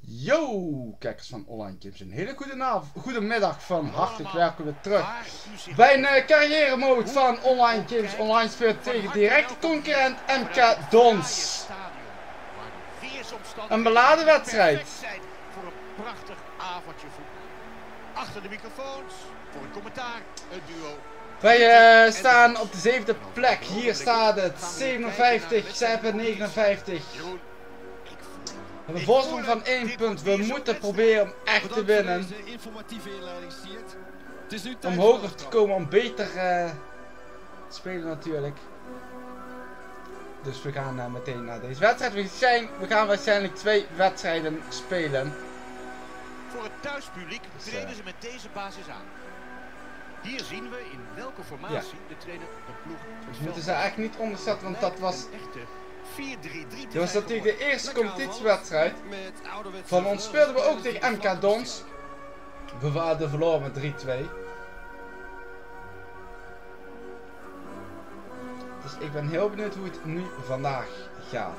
Yo, kijkers van Online Games, een hele goede middag, van hartelijk welkom weer terug bij een carrière mode van Online Games. Online speelt tegen directe concurrent MK Dons. Een beladen wedstrijd. Voor een prachtig avondje voetbal. Achter de microfoons, voor een commentaar, een duo. Wij staan op de 7e plek. Hier staat het 57, zij hebben 59. We hebben een voorsprong van 1 punt. We moeten proberen om echt te winnen. Om hoger te komen, om beter te spelen natuurlijk. Dus we gaan meteen naar deze wedstrijd. We gaan waarschijnlijk 2 wedstrijden spelen. Voor het thuispubliek treden ze met deze basis aan. Hier zien we in welke formatie de trainer de ploeg. Dus we moeten ze eigenlijk niet onderschatten, want dat was... Dat was natuurlijk de eerste competitiewedstrijd. Van ons speelden we ook tegen MK Dons. We waren verloren met 3-2. Dus ik ben heel benieuwd hoe het nu vandaag gaat.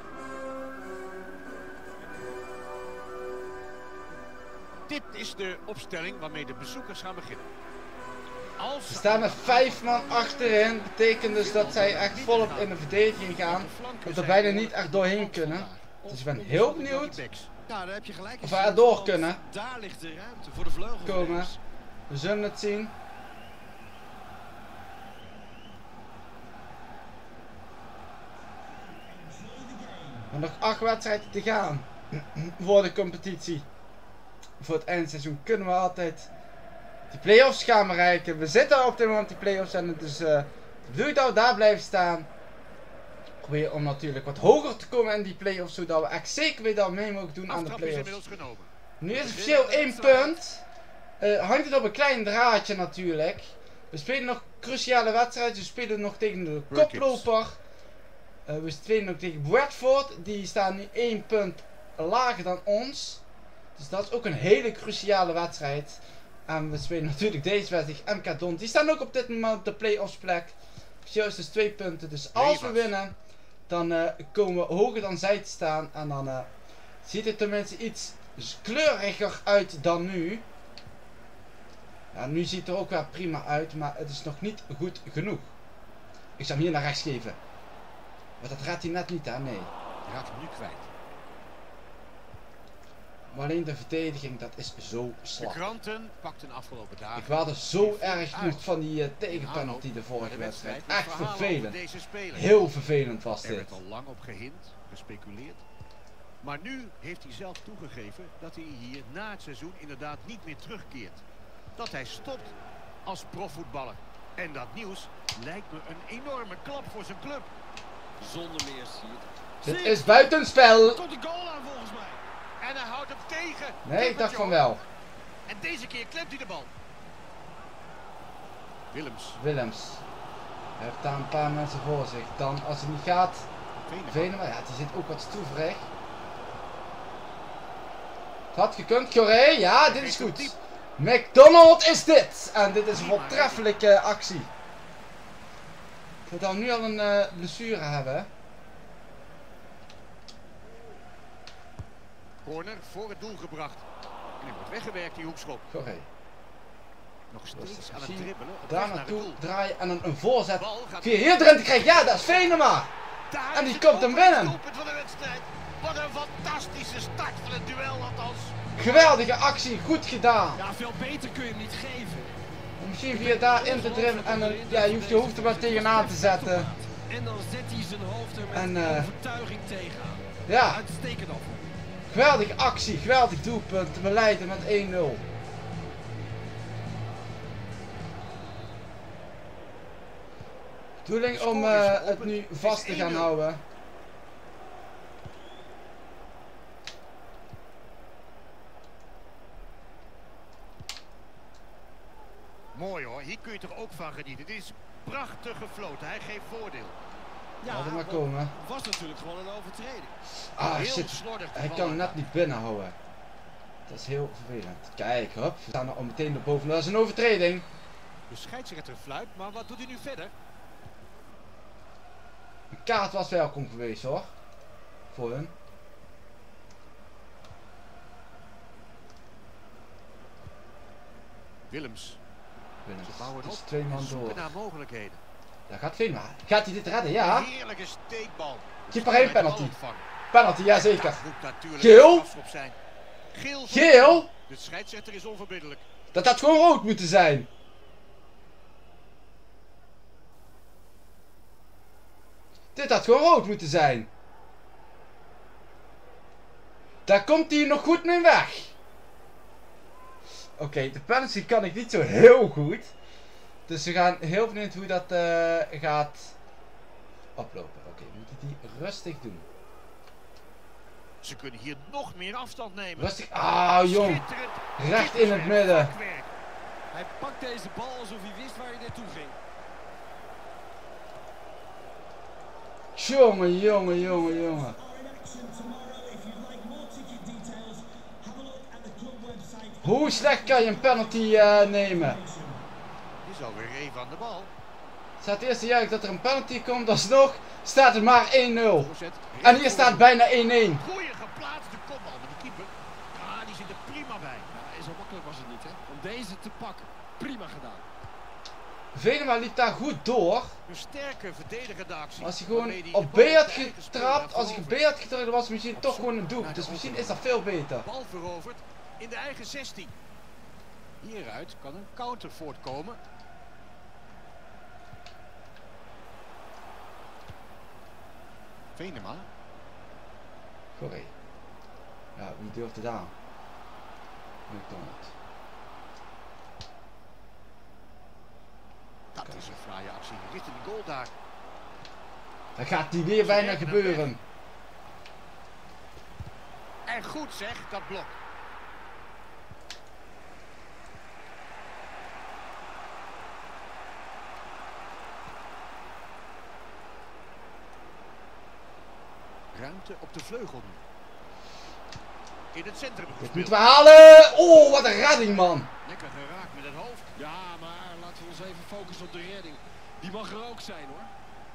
Dit is de opstelling waarmee de bezoekers gaan beginnen. Ze staan met 5 man achterin. Betekent dus dat zij echt volop in de verdediging gaan. Dat we er bijna niet echt doorheen kunnen. Dus ik ben heel benieuwd of we er door kunnen komen. We zullen het zien. Er nog 8 wedstrijden te gaan voor de competitie. Voor het eindseizoen kunnen we altijd die play-offs gaan bereiken. We zitten op dit moment die play-offs en het is de bedoeling dat we daar blijven staan. Probeer om natuurlijk wat hoger te komen in die play-offs, zodat we echt zeker weer dat mee mogen doen aan de play-offs. Nu is het verschil 1 punt. Hangt het op een klein draadje natuurlijk. We spelen nog cruciale wedstrijden. We spelen nog tegen de koploper. We spelen nog tegen Bradford. Die staan nu 1 punt lager dan ons. Dus dat is ook een hele cruciale wedstrijd. En we spelen natuurlijk deze wedstrijd tegen MK Dons. Die staan ook op dit moment op de play-offs plek. Verschil is dus 2 punten. Dus als we winnen, dan komen we hoger dan zij te staan. En dan ziet het tenminste iets kleuriger uit dan nu. Ja, nu ziet het er ook wel prima uit, maar het is nog niet goed genoeg. Ik zou hem hier naar rechts geven. Maar dat raadt hij net niet aan, nee. Hij raakt hem nu kwijt. Maar alleen de verdediging, dat is zo slap. De kranten pakten afgelopen dagen. Ik waarde zo erg nog van die tegenpenalty de vorige wedstrijd. Echt vervelend. Heel vervelend was dit. Er werd al lang op gehind, gespeculeerd. Maar nu heeft hij zelf toegegeven dat hij hier na het seizoen inderdaad niet meer terugkeert. Dat hij stopt als profvoetballer. En dat nieuws lijkt me een enorme klap voor zijn club. Zonder meer zie je. Dit is buitenspel. Komt de goal aan volgens mij. En hij houdt hem tegen. Nee, ik dacht van wel. En deze keer klemt hij de bal. Willems. Hij heeft daar een paar mensen voor zich. Dan als het niet gaat. Venema, ja, die zit ook wat stoeverig. Het had gekund, Coré. Ja, dit is goed. McDonald is dit. En dit is een voortreffelijke actie. Dat we nu al een blessure hebben. Corner voor het doel gebracht. En hij wordt weggewerkt, die hoekschop. Coré. Nog steeds aan het dribbelen. Daar naartoe draaien en dan een voorzet. Via hier erin te krijgen. Ja, dat is Venema. En die komt hem binnen. Wat een fantastische start van het duel althans. Geweldige actie, goed gedaan. Ja, veel beter kun je hem niet geven. Misschien via daarin te dribbelen en dan, ja, je hoeft er maar tegenaan te zetten. En dan zet hij zijn hoofd er met En, overtuiging tegenaan. Ja, Uitstekend af. geweldige actie, geweldig doelpunt. We leiden met 1-0. Bedoeling om het nu vast te gaan houden. Mooi hoor, hier kun je toch ook van genieten. Dit is prachtig gefloten, hij geeft voordeel. Ja, Laat hem maar komen. was natuurlijk gewoon een overtreding. Ah shit, hij kan hem net niet binnenhouden. Dat is heel vervelend. Kijk, hop, we staan er al meteen erboven. Dat is een overtreding. De scheidsrechter fluit, maar wat doet hij nu verder? Een kaart was welkom geweest hoor. Voor hun. Willems. Willems. Ze bouwen Het is op 2 en man zoeken door. naar mogelijkheden. Daar gaat Venema. Gaat hij dit redden? Ja. Een heerlijke steekbal. Keeper heen, penalty. Penalty. Penalty, jazeker. Dat moet natuurlijk Geel? een strafschop zijn. Geel. voor Geel? De scheidsrechter is onverbiddelijk. Dat had gewoon rood moeten zijn. Dit had gewoon rood moeten zijn. Daar komt hij nog goed mee weg. Oké, de penalty kan ik niet zo heel goed. Dus we gaan heel benieuwd hoe dat gaat oplopen. Oké, we moeten die rustig doen. Ze kunnen hier nog meer afstand nemen. Rustig. Ah, jong. Schitterend. Recht in het midden. Vakwerk. Hij pakt deze bal alsof hij wist waar hij naartoe ging. Jongen, jongen, jongen, jongen. Hoe slecht kan je een penalty nemen? Dit is alweer even aan de bal. Staat eerst juist dat er een penalty komt, alsnog staat het maar 1-0. Voorzet. En hier staat bijna 1-1. Goeie geplaatste kopbal met de keeper. Ah, die zit er prima bij. Ja, zo makkelijk was het niet, hè? Om deze te pakken. Prima gedaan. Venema liep daar goed door. Een sterke verdedigende actie. Als hij gewoon Waarmee hij op de B bal had op eigen spel getrapt, laat als hij op B veroveren. had gedrukt, dan was het misschien toch gewoon een doel. Dus misschien is dat veel beter. Bal veroverd in de eigen 16. Hieruit kan een counter voortkomen. Venema. Sorry. Ja, wie durft het aan? McDonald. Dat is een fraaie actie. Richting de goal daar. Dat gaat die weer bijna gebeuren. En goed zeg, dat blok. Ruimte op de vleugel nu. In het centrum Dit gespeeld. moeten we halen. Oh, wat een redding, man. Lekker geraakt met het hoofd. Ja, maar laten we ons even focussen op de redding. Die mag er ook zijn, hoor.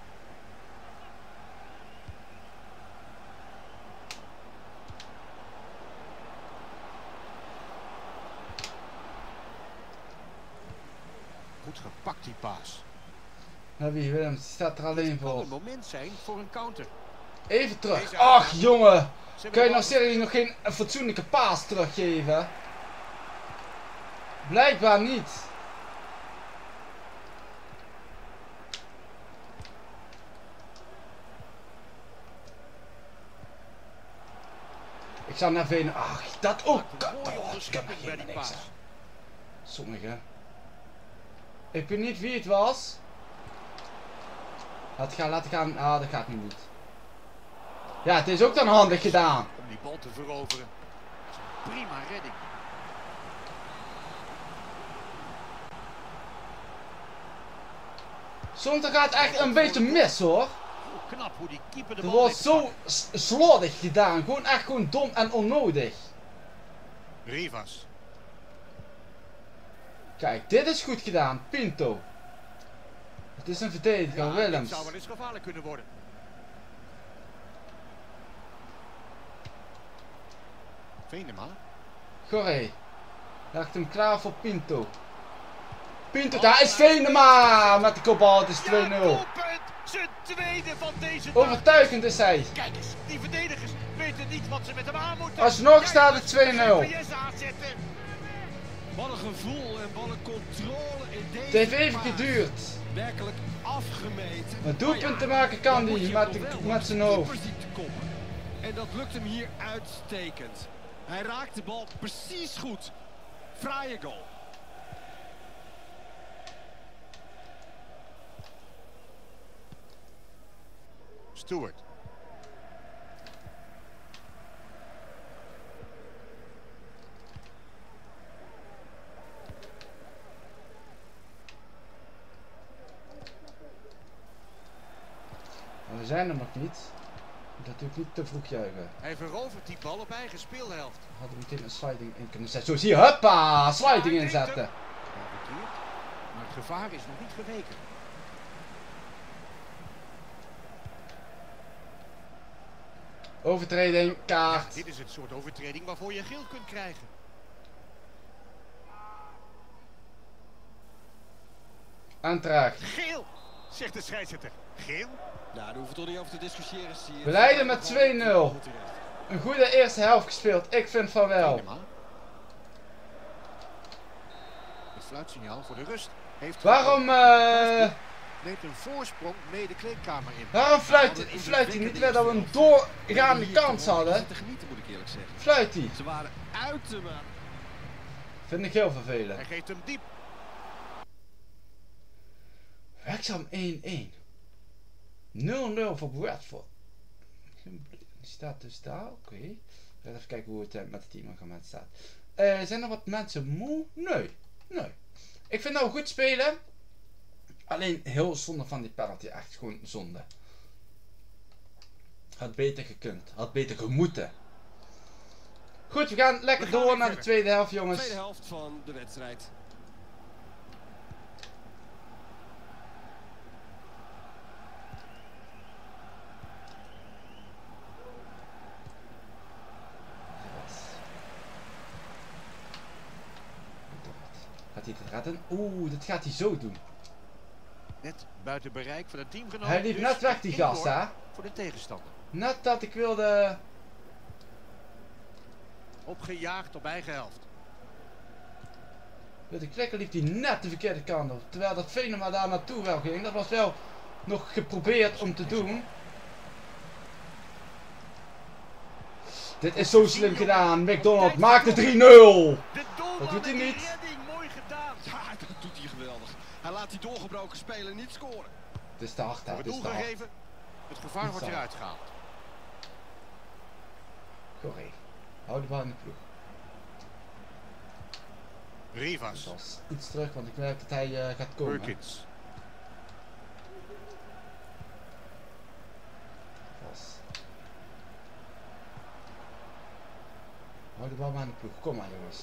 Goed gepakt die paas. Nou, wie Willems, die staat er alleen Het kan voor. een moment zijn voor een counter. Even terug. Ach, jongen. Kan je nou serieus nog geen fatsoenlijke paas teruggeven? Blijkbaar niet. Ik zou naar Venen. Ach, dat ook. Maakt een mooie Oh, ik kan er onderschepping bij helemaal die niks paas. aan. Sommige. Ik weet niet wie het was. Laat gaan. Ah, dat gaat nu niet. Ja, het is ook dan handig gedaan. Om die bal te veroveren. Dat is een prima redding. Soms dan gaat het echt een beetje mis, hoor. Hoe knap hoe die keeper de Er bal wordt heeft zo slordig gedaan. Gewoon echt gewoon dom en onnodig. Rivas. Kijk, dit is goed gedaan. Pinto. Het is een verdediger, Ja, Willems. dit zou wel eens gevaarlijk kunnen worden. Venema. Goré. Legt hem klaar voor Pinto. Pinto, daar is Venema met de kopbal. Het is 2-0. Ja, doelpunt! Zijn tweede van deze dag. Overtuigend is hij. Kijk eens, die verdedigers weten niet wat ze met hem aan moeten. Alsnog staat het 2-0. GPS aanzetten. Wat een gevoel en wat een controle in deze Het heeft even paas. geduurd. Werkelijk afgemeten. Maar doelpunten maken kan dan moet hij je met, nog wel met zijn op de hoofd. keeper zien te koppen. En dat lukt hem hier uitstekend. Hij raakt de bal precies goed. Fraaie goal. Stewart. Maar we zijn er nog niet. Dat natuurlijk niet te vroeg juichen. Hij verovert die bal op eigen speelhelft. We hadden meteen een sliding in kunnen zetten. Zo zie je, huppa, sliding Ja, ik inzetten. denk Ja, verkeerd. Maar het gevaar is nog niet geweken. Overtreding, Ja, kaart. dit is het soort overtreding waarvoor je geel kunt krijgen. En terecht. Geel, zegt de scheidsrechter. Geel. Nou, daar hoeven we toch niet over te discussieren. We leiden met 2-0. Een goede eerste helft gespeeld. Ik vind van wel. Het fluitsignaal voor de rust heeft... Waarom neemt een voorsprong mee de kleedkamer in. waarom fluit hij niet terwijl we een doorgaande kans hadden? Te genieten, moet ik eerlijk zeggen. Fluit hij. Ze waren uitermate. Vind ik heel vervelend. Hij geeft hem diep. Wrexham 1-1. 0-0 voor Bradford. Die staat dus daar. Oké. Even kijken hoe het met het teamagement staat. Zijn er wat mensen moe? Nee. Nee. Ik vind nou goed spelen. Alleen heel zonde van die penalty. Echt gewoon zonde. Had beter gekund. Had beter gemoeten. Goed, we gaan lekker door naar de tweede helft, jongens. Tweede helft van de wedstrijd. Gaat hij het redden? Oeh, dat gaat hij zo doen. Net buiten bereik van het teamgenoot. Hij liep net weg, die gast, hè? Voor de tegenstander. Net dat ik wilde... Opgejaagd op eigen helft. Met de klikker liep hij net de verkeerde kant op. Terwijl dat Venema daar naartoe wel ging. Dat was wel nog geprobeerd om te doen. Dit is zo slim gedaan. McDonald maakt de 3-0. Dat doet hij niet. Mooi gedaan. Ja, dat doet hij geweldig. Hij laat die doorgebroken speler niet scoren. Het is te hard, hè. Het is te hard. Gegeven. Het gevaar wordt eruit gehaald. Correct. Hou de bal in de ploeg. Rivas. Dat was iets terug, want ik merk dat hij gaat komen. Perkins. Hou de bal maar in de ploeg. Kom maar, jongens.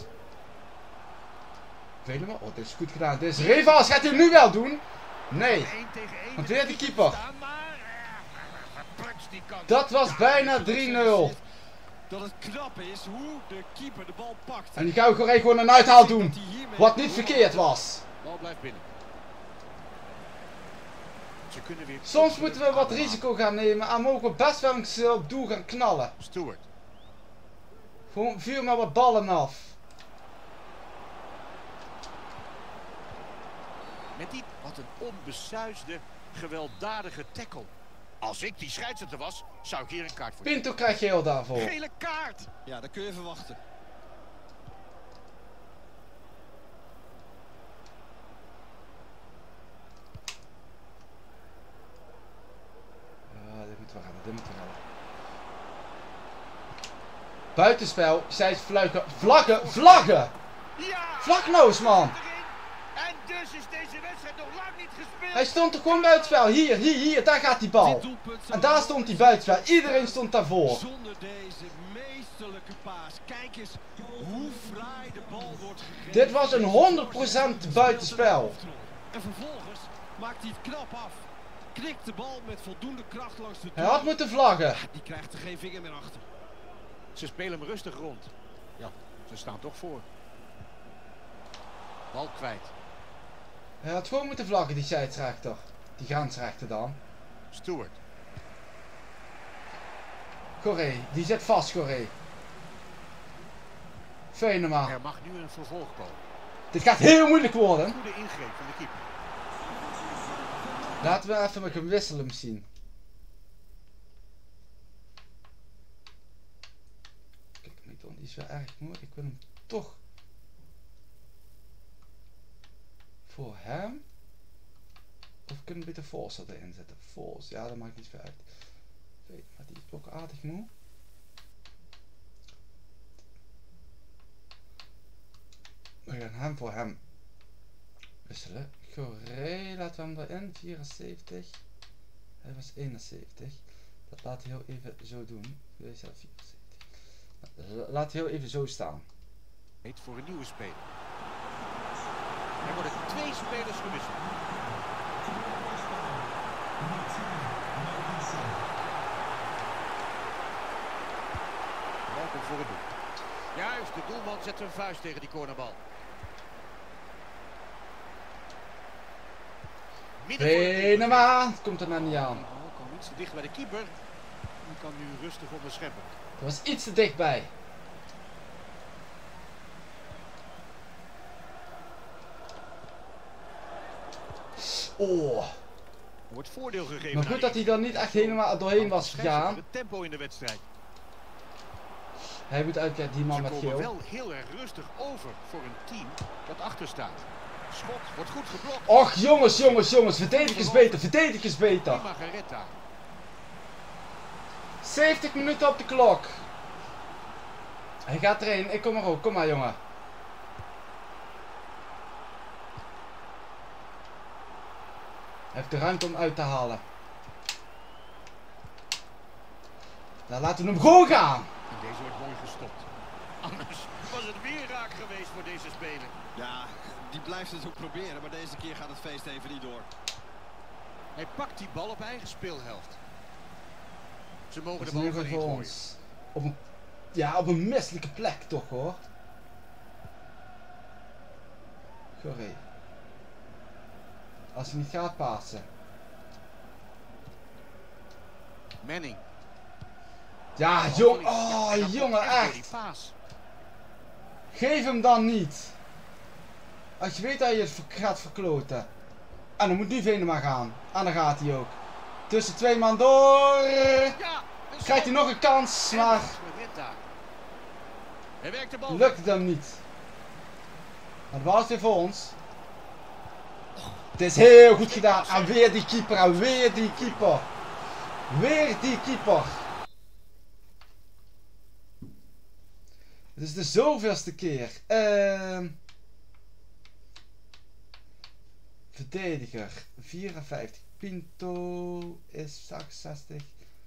Venema. Oh, dit is goed gedaan. Dit is Rivas. Gaat hij hem nu wel doen? Nee. Want weer de keeper. Dat was bijna 3-0. Dat het knap is hoe de keeper de bal pakt. En die gaan we gewoon een uithaal doen. Wat niet verkeerd was. Bal blijft binnen. Ze kunnen weer... Soms moeten we wat risico gaan nemen. En mogen we best wel eens op doel gaan knallen. Stewart. Gewoon vuur maar wat ballen af. Met die, wat een onbesuisde, gewelddadige tackle. Als ik die scheidsrechter was, zou ik hier een kaart voor. Pinto krijgt geel daarvoor. Gele kaart! Ja, dat kun je verwachten. Dit moeten we redden, dit moeten we redden. Buitenspel, zij fluiten. Vlaggen, vlaggen! Ja! Vlagnoos, man! En dus is deze wedstrijd nog lang niet gespeeld. Hij stond er gewoon buitenspel. Hier, daar gaat die bal. En daar stond hij buitenspel. Iedereen stond daarvoor. Zonder deze meesterlijke paas. Kijk eens hoe fraai de bal wordt gegeven. Dit was een 100% buitenspel. En vervolgens maakt hij het knap af. Knikt de bal met voldoende kracht langs de doel. Hij had moeten vlaggen. Die krijgt er geen vinger meer achter. Ze spelen hem rustig rond. Ja, ze staan toch voor. Bal kwijt. Hij had gewoon moeten vlaggen, die scheidsrechter. Die grensrechter dan. Stewart. Corré, die zit vast, Corré. Venema. Er mag nu een vervolg komen. Dit gaat heel moeilijk worden. Goede ingreep van de keeper. Laten we even met hem wisselen misschien. Kijk, McDonald is wel erg mooi. Ik wil hem toch voor hem. Of kunnen we beter Force erin zetten? Force, ja, dat maakt niet veel uit. Maar die is ook aardig moe. We gaan hem voor hem wisselen. Corré, laten we hem erin. 74. Hij was 71. Dat laat hij heel even zo doen. Deze 74. Laat hij heel even zo staan. Heet voor een nieuwe speler. Er worden 2 spelers gewisseld. Welkom voor het doel. Juist, de doelman zet zijn vuist tegen die cornerbal. Venema, komt er nou niet aan. De bal kwam iets te dicht bij de keeper. Die kan nu rustig onderscheppen. Dat was iets te dichtbij. Oh. Wordt voordeel gegeven. Maar goed dat hij dan niet echt helemaal doorheen was gegaan. Het tempo in de wedstrijd. Hij moet uitkijken, die man Ze met komen geel. wel heel erg rustig over voor een team dat achter staat. Schot wordt goed geblokt. Och jongens, verdedig is beter. Prima gered daar. 70 minuten op de klok. Hij gaat erin, ik kom er ook, kom maar jongen. Hij heeft de ruimte om uit te halen. Dan laten we hem gewoon gaan. En deze wordt mooi gestopt. Anders was het weer raak geweest voor deze speler. Ja, die blijft het ook proberen, maar deze keer gaat het feest even niet door. Hij pakt die bal op eigen speelhelft. Ze mogen Dat de is bal nu van voor gooien. ons. Op een misselijke plek toch hoor. Sorry. Als hij niet gaat pasen. Manning. Ja, jong. Oh, jongen, echt. Geef hem dan niet. Als je weet dat je het gaat verkloten. En dan moet nu Venema gaan. En dan gaat hij ook. Tussen twee man door. Krijgt hij nog een kans, maar Hij werkt de bal. lukt het hem niet. Maar de bal is weer voor ons. Het is heel goed gedaan. En weer die keeper. Weer die keeper. Het is de zoveelste keer. Verdediger 54. Pinto is 68.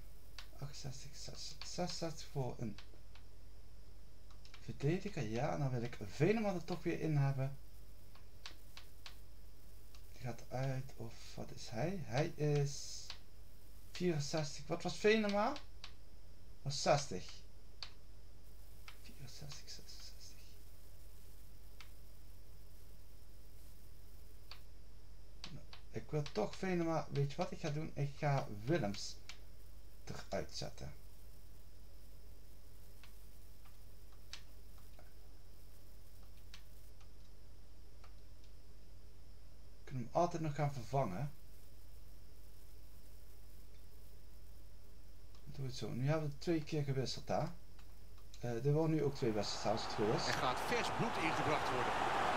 66 voor een verdediger. Ja, dan wil ik Venema er toch weer in hebben. Die gaat uit. Of wat is hij? Hij is 64. Wat was Venema? Was 60. 64, 66. Ik wil toch Venema. Weet je wat ik ga doen? Ik ga Willems eruit zetten. We kunnen hem altijd nog gaan vervangen. Doe het zo. Nu hebben we 2 keer gewisseld daar. Er worden nu ook 2 wissels als het goed is. Er gaat vers bloed ingebracht worden.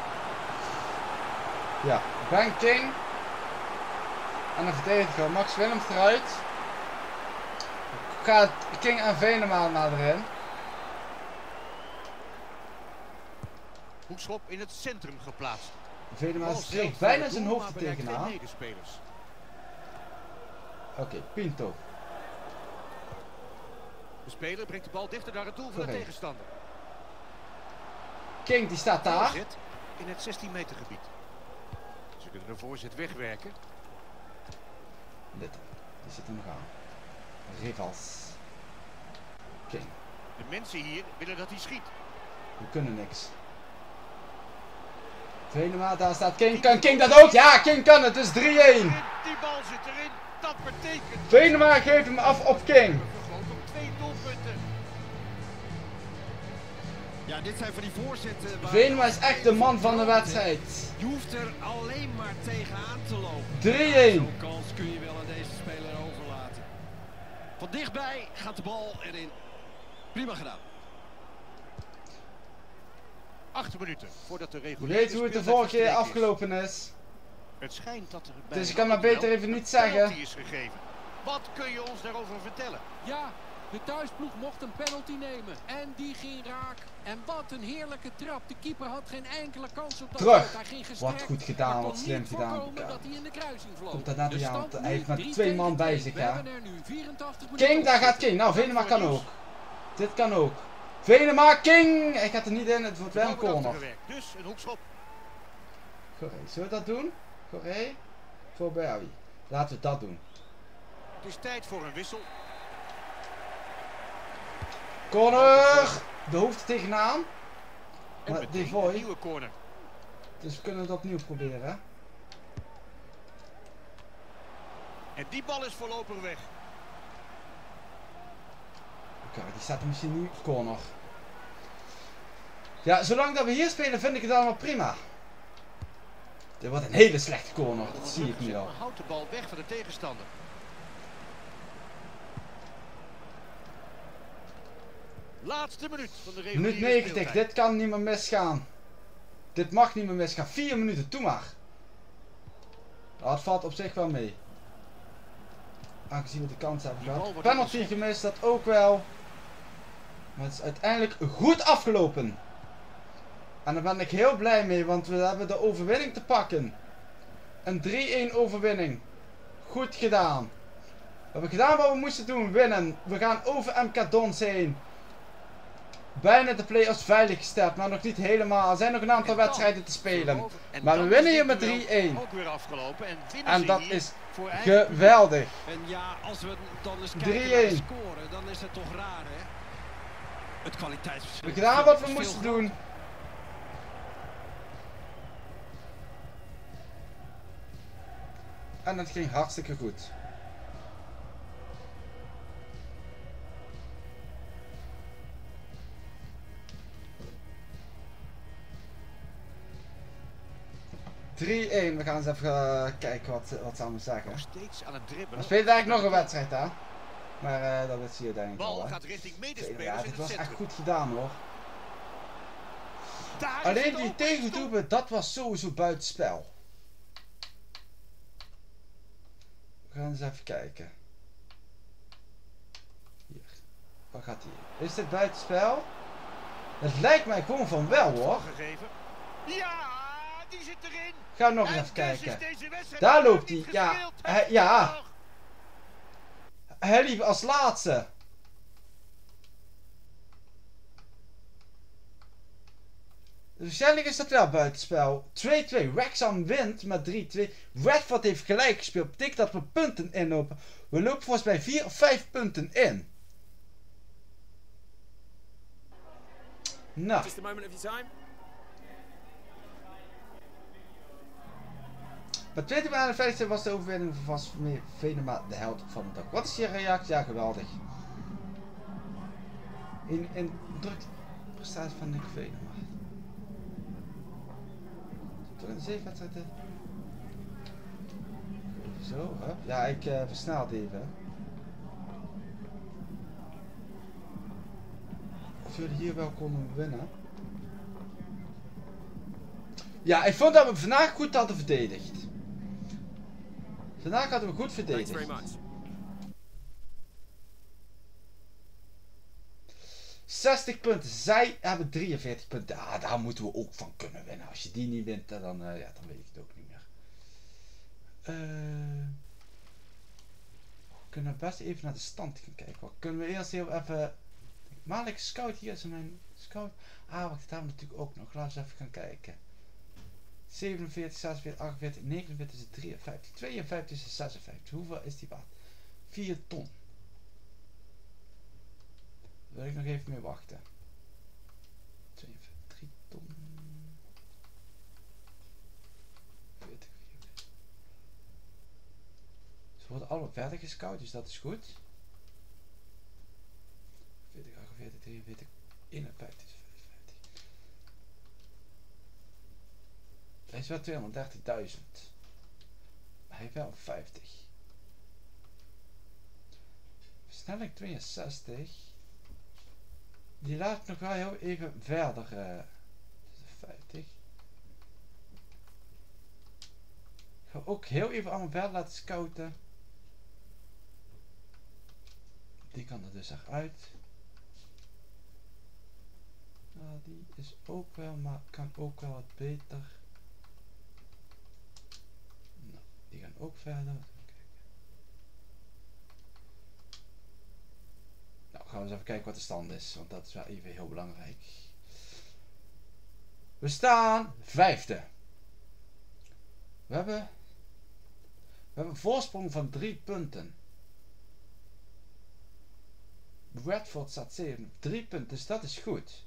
Ja, Ben King. En dan verdediger Max Willems eruit. Gaat King en Venema naar erin. Hoekschop in het centrum geplaatst. Venema Bal streekt zelf bijna voor zijn het doel, hoofd maar er bereikt geen tegenaan. medespelers. Oké, Pinto. De speler brengt de bal dichter naar het doel van de tegenstander. King die staat daar. Voorzet in het 16 meter gebied. Ze kunnen de voorzet wegwerken. Dit. Die zit er nog aan. Rivals. King. De mensen hier willen dat hij schiet. We kunnen niks. Venema, daar staat King. Kan King dat ook? Ja, King kan het. Dus 3-1. Die bal zit erin. Dat betekent... Venema geeft hem af op King. Vergroot om 2 doelpunten. Ja, dit zijn van die voorzetten. Venema is echt de man van de wedstrijd. Je hoeft er alleen maar tegenaan te lopen. 3-1. Zo'n kans kun je wel aan deze speler overlaten. Van dichtbij gaat de bal erin. Prima gedaan. 8 minuten voordat de Je reguliere weet hoe het de vorige keer afgelopen is. Het schijnt dat er bij Dus ik kan maar beter even niet zeggen. is gegeven. Wat kun je ons daarover vertellen? Ja, de thuisploeg mocht een penalty nemen. En die ging raak. En wat een heerlijke trap. De keeper had geen enkele kans op dat Terug. schot. Hij ging gestrekt, Wat goed gedaan, maar wat kon slim niet gedaan. voorkomen dat hij in de kruising vloog. Komt dat net De niet aan. stand Hij nu heeft maar 3 2 man tegen bij 2. zich, We ja. hebben er nu 84 minuten King, daar gaat King. Nou, Venema kan ook. Dit kan ook. Venema, King! Hij gaat er niet in, het wordt wel een corner. Dus een hoekschop. Goré, zullen we dat doen? Goré? Voor Barry. Laten we dat doen. Het is tijd voor een wissel. Corner! De hoofd tegenaan. En Maar meteen een Devoy. nieuwe corner. Dus we kunnen het opnieuw proberen. En die bal is voorlopig weg. Oké, die staat er misschien nu corner. Ja, zolang dat we hier spelen vind ik het allemaal prima. Dit wordt een hele slechte corner, dat zie ik nu al. Houdt de bal weg van de tegenstander. Laatste minuut van de reguliere Minuut 90, speeltijd. dit kan niet meer misgaan. Dit mag niet meer misgaan. 4 minuten, doe maar. Nou, het valt op zich wel mee. Aangezien we de kans hebben gehad. Penalty gemist, dat ook wel. Maar het is uiteindelijk goed afgelopen. En daar ben ik heel blij mee, want we hebben de overwinning te pakken. Een 3-1 overwinning. Goed gedaan. We hebben gedaan wat we moesten doen, winnen. We gaan over MK Dons heen. Bijna de play-offs veiliggesteld, maar nog niet helemaal. Er zijn nog een aantal wedstrijden te spelen. Maar we winnen hier met 3-1. Ook weer afgelopen En dat is geweldig. En ja, als we dan eens 3-1. kijken naar de score, dan is het toch raar, hè? Het kwaliteitsverschil. We hebben gedaan wat we moesten doen. En het ging hartstikke goed. We gaan eens even kijken wat ze allemaal zeggen. Nog steeds aan het dribbelen. We spelen eigenlijk nog een wedstrijd, hè? Maar dat is hier denk ik Bal al. gaat richting Ja, medespelers in dit het was echt centrum. goed gedaan hoor. Daar is Alleen het die open. tegendoelpunt, dat was sowieso buitenspel. We gaan eens even kijken. Hier. Waar gaat hij? Is dit buitenspel? Het lijkt mij gewoon van wel hoor. Gegeven. Ja, die zit erin. Gaan we nog eens En even dus is kijken. deze wedstrijd Daar nog loopt hij. niet Ja, gespeeld. ja. Hij liep als laatste. Waarschijnlijk is dat wel buitenspel. 2-2. Wrexham wint met 3-2. Redford heeft gelijk gespeeld. Betekent dat we punten inlopen. We lopen volgens mij 4 of 5 punten in. Nou. Met 20 maanden 50 was de overwinning van Venema de held van de dag. Wat is je reactie? Ja, geweldig. In druk prestatie van Nick Venema. Toch in de 7 wedstrijden. Zo, hè? Ja, ik versnelde even. Of jullie hier wel konden winnen. Ja, ik vond dat we vandaag goed hadden verdedigd. Vandaag hadden we goed verdedigd. 60 punten. Zij hebben 43 punten. Ja, daar moeten we ook van kunnen winnen. Als je die niet wint, dan, ja, dan weet ik het ook niet meer. We kunnen best even naar de stand gaan kijken. Wat kunnen we eerst heel even... Malik Scout, hier is mijn scout. Ah, wacht, dat hebben we natuurlijk ook nog. Laten we even gaan kijken. 47, 46, 48, 49 is 53, 52 is 56. Hoeveel is die waard? 4 ton. Daar wil ik nog even mee wachten. 52, 3 ton. 40, 44. Ze worden allemaal verder gescout, dus dat is goed. 40, 48, 43, 51, 55. Hij is wel 230.000. Hij heeft wel 50. Versnelling 62. Die laat ik nog wel heel even verder. 50. Ik ga ook heel even allemaal verder laten scouten. Die kan er dus eruit. Nou, die is ook wel, maar kan ook wel wat beter. Nou, die gaan ook verder. Nou, gaan we eens even kijken wat de stand is, want dat is wel even heel belangrijk. We staan 5e. We hebben een voorsprong van 3 punten. Redford staat 7, 3 punten, dus dat is goed.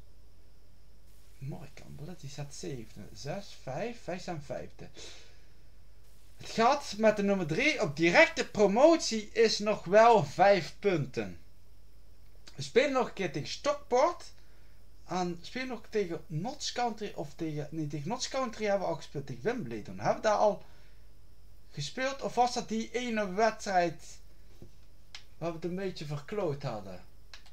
Mooi Campbell, die staat 7, 6, 5, wij staan 5e. Het gat met de nummer 3 op directe promotie is nog wel 5 punten. We spelen nog een keer tegen Stockport. En spelen nog tegen Notts Country of tegen... Nee, tegen Notts Country hebben we al gespeeld. Tegen Wimbledon. Hebben we daar al gespeeld? Of was dat die ene wedstrijd waar we het een beetje verkloot hadden?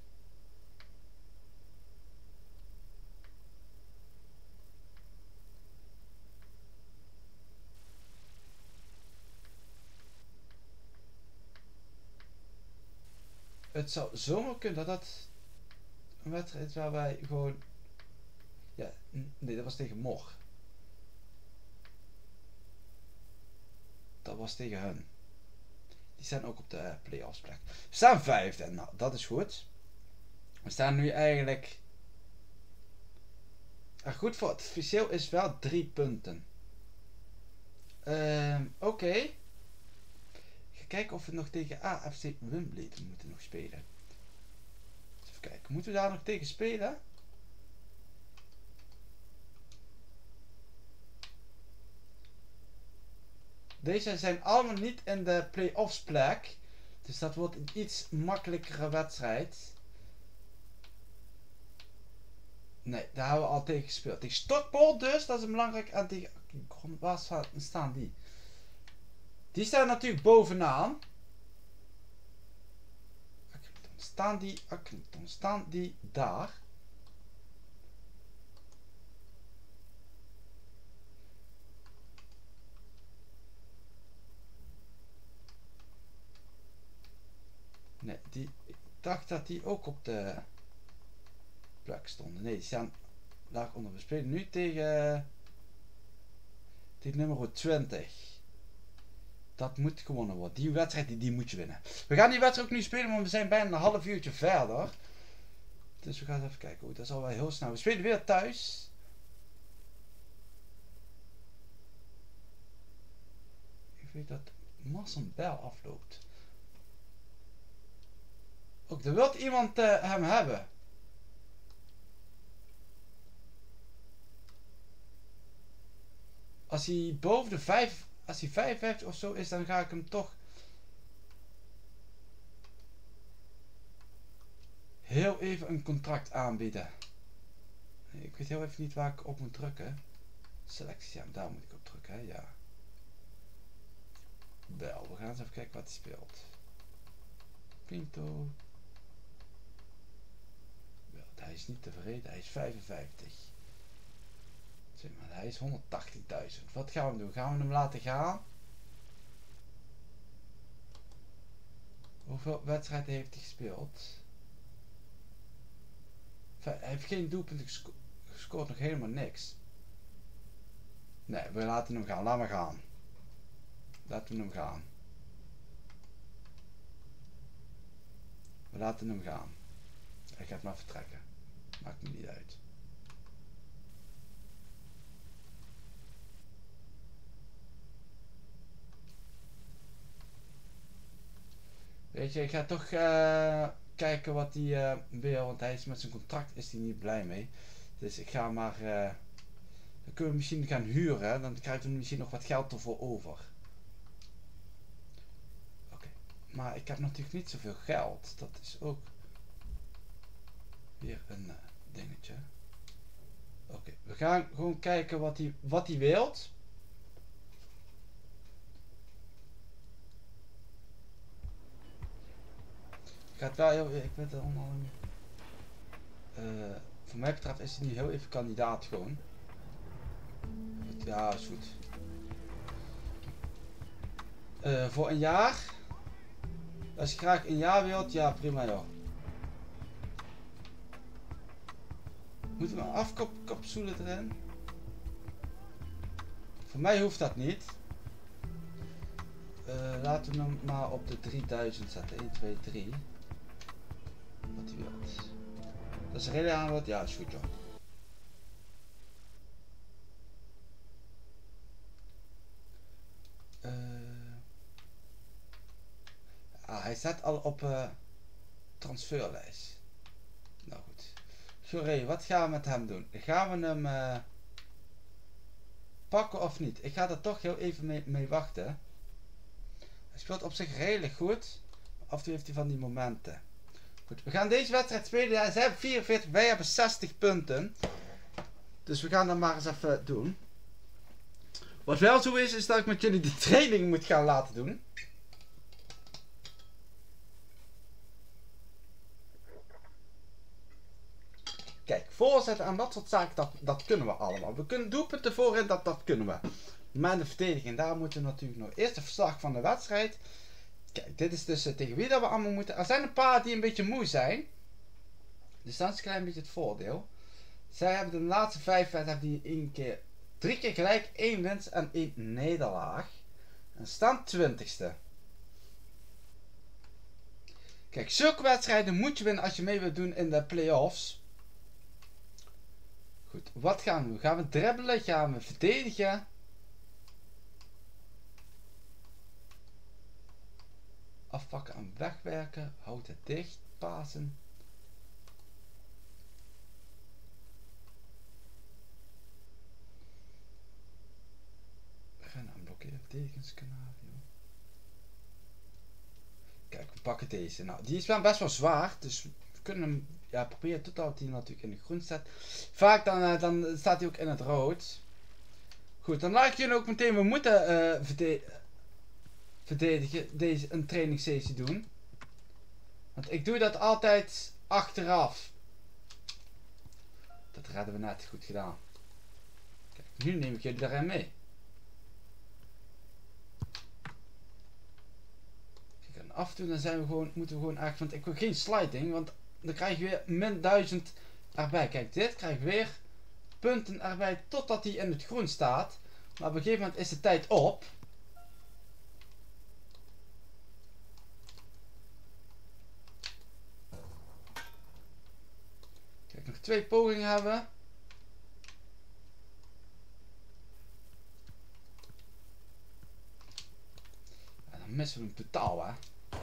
Het zou zomaar kunnen dat dat een wedstrijd is waar wij gewoon... Ja, nee, dat was tegen Mor. Dat was tegen hun. Die staan ook op de play-offs plek. We staan 5e. Nou, dat is goed. We staan nu eigenlijk... goed voor het officieel is wel 3 punten. Oké. Kijken of we nog tegen AFC Wimbledon moeten nog spelen. Even kijken, moeten we daar nog tegen spelen? Deze zijn allemaal niet in de play-offs plek. Dus dat wordt een iets makkelijkere wedstrijd. Nee, daar hebben we al tegen gespeeld. Tegen Stockport dus, dat is een belangrijk. En tegen... Waar staan die? Die staan natuurlijk bovenaan. Staan die daar? Nee, ik dacht dat die ook op de plek stonden. Nee, die staan laag onder. We spelen nu tegen nummer 20. Dat moet gewonnen worden. Die wedstrijd die moet je winnen. We gaan die wedstrijd ook nu spelen, want we zijn bijna een half uurtje verder. Dus we gaan even kijken. Dat is al wel heel snel. We spelen weer thuis. Ik weet dat Marcel Bel afloopt. Ook er wil iemand hem hebben. Als hij boven de 5... Als hij 55 of zo is, dan ga ik hem toch heel even een contract aanbieden. Nee, ik weet heel even niet waar ik op moet drukken. Selectie, ja, daar moet ik op drukken, hè? Ja. Wel, we gaan eens even kijken wat hij speelt. Pinto. Wel, hij is niet tevreden, hij is 55. Zeg maar, hij is 180.000. Wat gaan we doen? Gaan we hem laten gaan? Hoeveel wedstrijden heeft hij gespeeld? Hij heeft geen doelpunten gescoord, nog helemaal niks. Nee, we laten hem gaan. Laat maar gaan. Laten we hem gaan. We laten hem gaan. Hij gaat maar vertrekken. Maakt me niet uit. Weet je, ik ga toch kijken wat hij wil, want hij is met zijn contract is hij niet blij mee. Dus ik ga maar, dan kunnen we misschien gaan huren, dan krijgen we misschien nog wat geld ervoor over. Oké, maar ik heb natuurlijk niet zoveel geld, dat is ook weer een dingetje. Oké, we gaan gewoon kijken wat hij wilt. Ik ga het wel heel, ik weet het allemaal. Voor mij betreft is hij nu heel even kandidaat gewoon. Ja, is goed. Voor een jaar. Als je graag een jaar wilt, ja prima joh. Moeten we een afkoopcapsule erin? Voor mij hoeft dat niet. Laten we hem maar op de 3000 zetten. 1, 2, 3. Wat hij wilt. Dat is redelijk aan wat. Ja, is goed joh. Hij staat al op transferlijst. Nou goed. Goré, wat gaan we met hem doen? Gaan we hem pakken of niet. Ik ga er toch heel even mee wachten. Hij speelt op zich redelijk goed. Af en toe heeft hij van die momenten. Goed, we gaan deze wedstrijd spelen. Ja, ze hebben 44, wij hebben 60 punten. Dus we gaan dat maar eens even doen. Wat wel zo is dat ik met jullie de training moet gaan laten doen. Kijk, voorzetten en dat soort zaken, dat kunnen we allemaal. We kunnen doelpunten voorin, dat kunnen we. Maar de verdediging, daar moeten we natuurlijk nog eerst een verslag van de wedstrijd. Kijk, dit is dus tegen wie dat we allemaal moeten. Er zijn een paar die een beetje moe zijn. Dus dat is een klein beetje het voordeel. Zij hebben de laatste 5 wedstrijden die 3 keer gelijk, 1 winst en 1 nederlaag. En staan 20ste. Kijk, zulke wedstrijden moet je winnen als je mee wilt doen in de play-offs. Goed, wat gaan we doen? Gaan we dribbelen? Gaan we verdedigen? Afpakken en wegwerken. Houd het dicht. Pasen. Rennen en blokkeren. Verdedigingskanaal. Kijk, we pakken deze. Nou, die is wel best wel zwaar. Dus we kunnen hem proberen totdat hij natuurlijk in de groen staat. Vaak dan staat hij ook in het rood. Goed, dan laat ik jullie ook meteen. We moeten verdedigen. Een trainingssessie doen. Want ik doe dat altijd achteraf. Dat redden we net goed gedaan. Kijk, nu neem ik jullie daarin mee. Kijk, en af en toe dan zijn we gewoon, moeten we gewoon eigenlijk. Want ik wil geen sliding. Want dan krijg je weer min 1000 erbij. Kijk, dit krijg je weer punten erbij totdat hij in het groen staat. Maar op een gegeven moment is de tijd op. Kijk, nog 2 pogingen hebben. En dan missen we hem totaal, hè.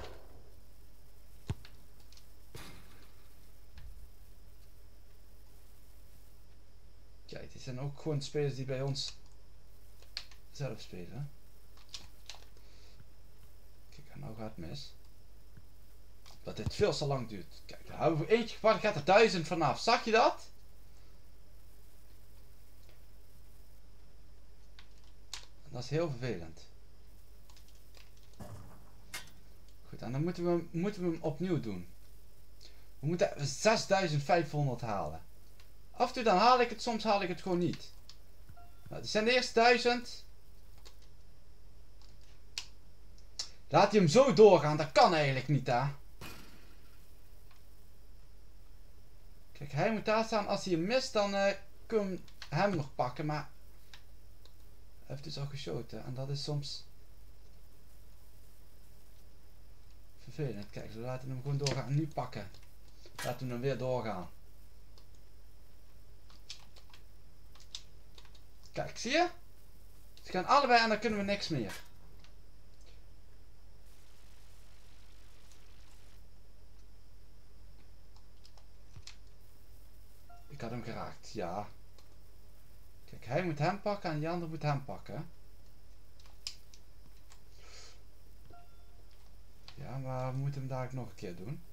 Kijk, dit zijn ook gewoon spelers die bij ons zelf spelen. Kijk, en nou gaat het mis. Dat dit veel te lang duurt. Kijk, dan hebben we eentje gepakt, gaat er 1000 vanaf. Zag je dat? Dat is heel vervelend. Goed, en dan moeten we hem opnieuw doen. We moeten 6500 halen. Af en toe dan haal ik het, soms haal ik het gewoon niet. Nou, dit zijn de eerste 1000. Laat hij hem zo doorgaan, dat kan eigenlijk niet, hè. Kijk, hij moet daar staan. Als hij hem mist, dan kunnen we hem nog pakken, maar hij heeft dus al geschoten. En dat is soms vervelend. Kijk, we laten hem gewoon doorgaan en nu pakken. Laten we hem weer doorgaan. Kijk, zie je? Ze gaan allebei en dan kunnen we niks meer. Ik had hem geraakt, ja. Kijk, hij moet hem pakken en die ander moet hem pakken. Ja, maar we moeten hem daar ook nog een keer doen.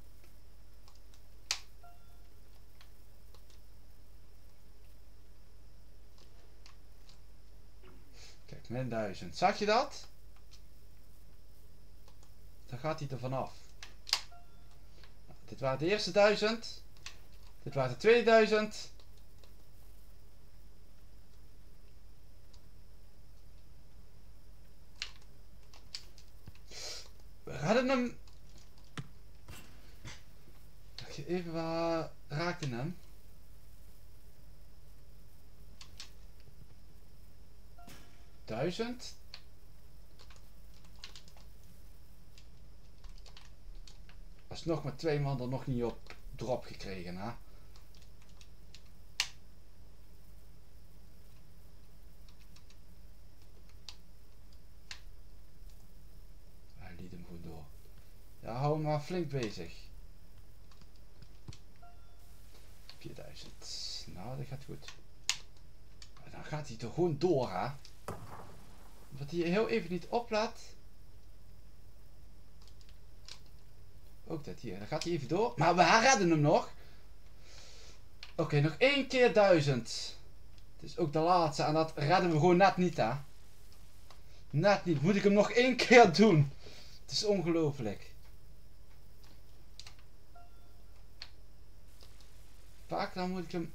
Kijk, min 1000. Zag je dat? Dan gaat hij er vanaf. Nou, dit waren de eerste 1000. Dit waren de 2000. We hadden hem. Even waar raakte hem. $1000. Alsnog met 2 man er nog niet op drop gekregen, hè. Hij liet hem goed door. Ja, hou hem maar flink bezig. 4000. Nou, dat gaat goed. Maar dan gaat hij toch gewoon door, hè. Wat hij heel even niet oplaat. Ook dat hier. Dan gaat hij even door. Maar we redden hem nog. Oké, nog 1 keer 1000. Het is ook de laatste. En dat redden we gewoon net niet, hè. Net niet. Moet ik hem nog 1 keer doen. Het is ongelooflijk. Vaak dan moet ik hem...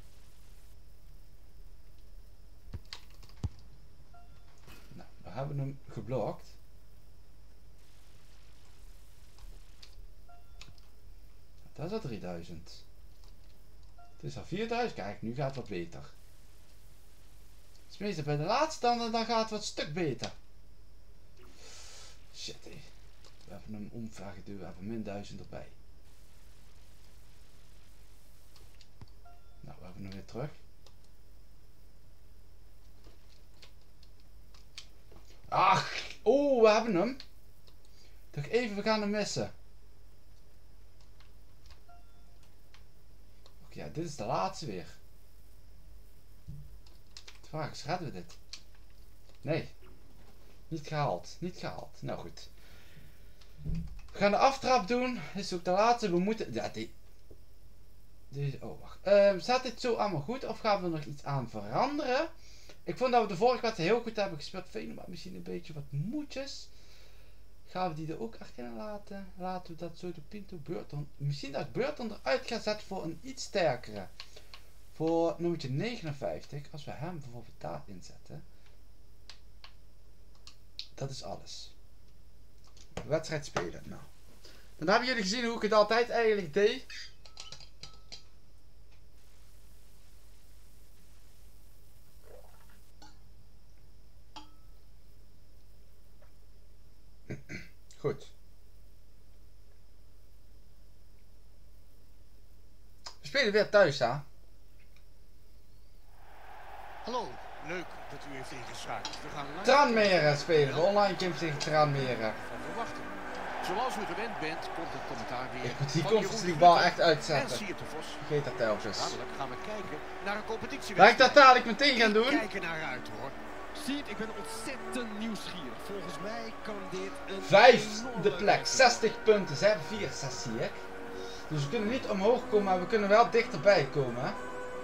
Nou, we hebben hem geblokt. Dat is al 3000. Het is al 4000. Kijk, nu gaat het wat beter. Het is meestal bij de laatste dan gaat het wat stuk beter. Shit, hé. We hebben hem omver geduwd. We hebben min 1000 erbij. Nou, we hebben hem weer terug. Ach, oh, we hebben hem. Toch even, we gaan hem missen. Oké, ja, dit is de laatste weer. De vraag is, redden we dit? Nee. Niet gehaald, niet gehaald. Nou goed. We gaan de aftrap doen. Dit is ook de laatste. We moeten... Ja, deze... Oh, wacht. Staat dit zo allemaal goed? Of gaan we er nog iets aan veranderen? Ik vond dat we de vorige wedstrijd heel goed hebben gespeeld. Venema misschien een beetje wat moedjes. Gaan we die er ook achterin laten? Laten we dat zo de Pinto Burton. Misschien dat Burton eruit gaat zetten voor een iets sterkere. Voor nummertje 59. Als we hem bijvoorbeeld daar inzetten. Dat is alles. Wedstrijd spelen. Nou. Dan hebben jullie gezien hoe ik het altijd eigenlijk deed. Goed. We spelen weer thuis, hè? Hallo, leuk dat u heeft ingeschakeld. We gaan live Tranmere spelen. Online games tegen Tranmere. van verwachten. Zoals u gewend bent, komt het commentaar weer. Ik moet die van Conference Jeroen League bal Vlieter echt uitzetten. En Siert de Vos. Vergeet dat telkens. Dadelijk gaan we kijken naar een competitie. Laat ik dat dadelijk meteen gaan doen? Kijken naar uit, hoor. Siert, ik ben ontzettend nieuwsgierig. Volgens mij kan dit een... Vijfde plek. 60 punten. Ze hebben 4-6 zie ik. Dus we kunnen niet omhoog komen, maar we kunnen wel dichterbij komen. Hè?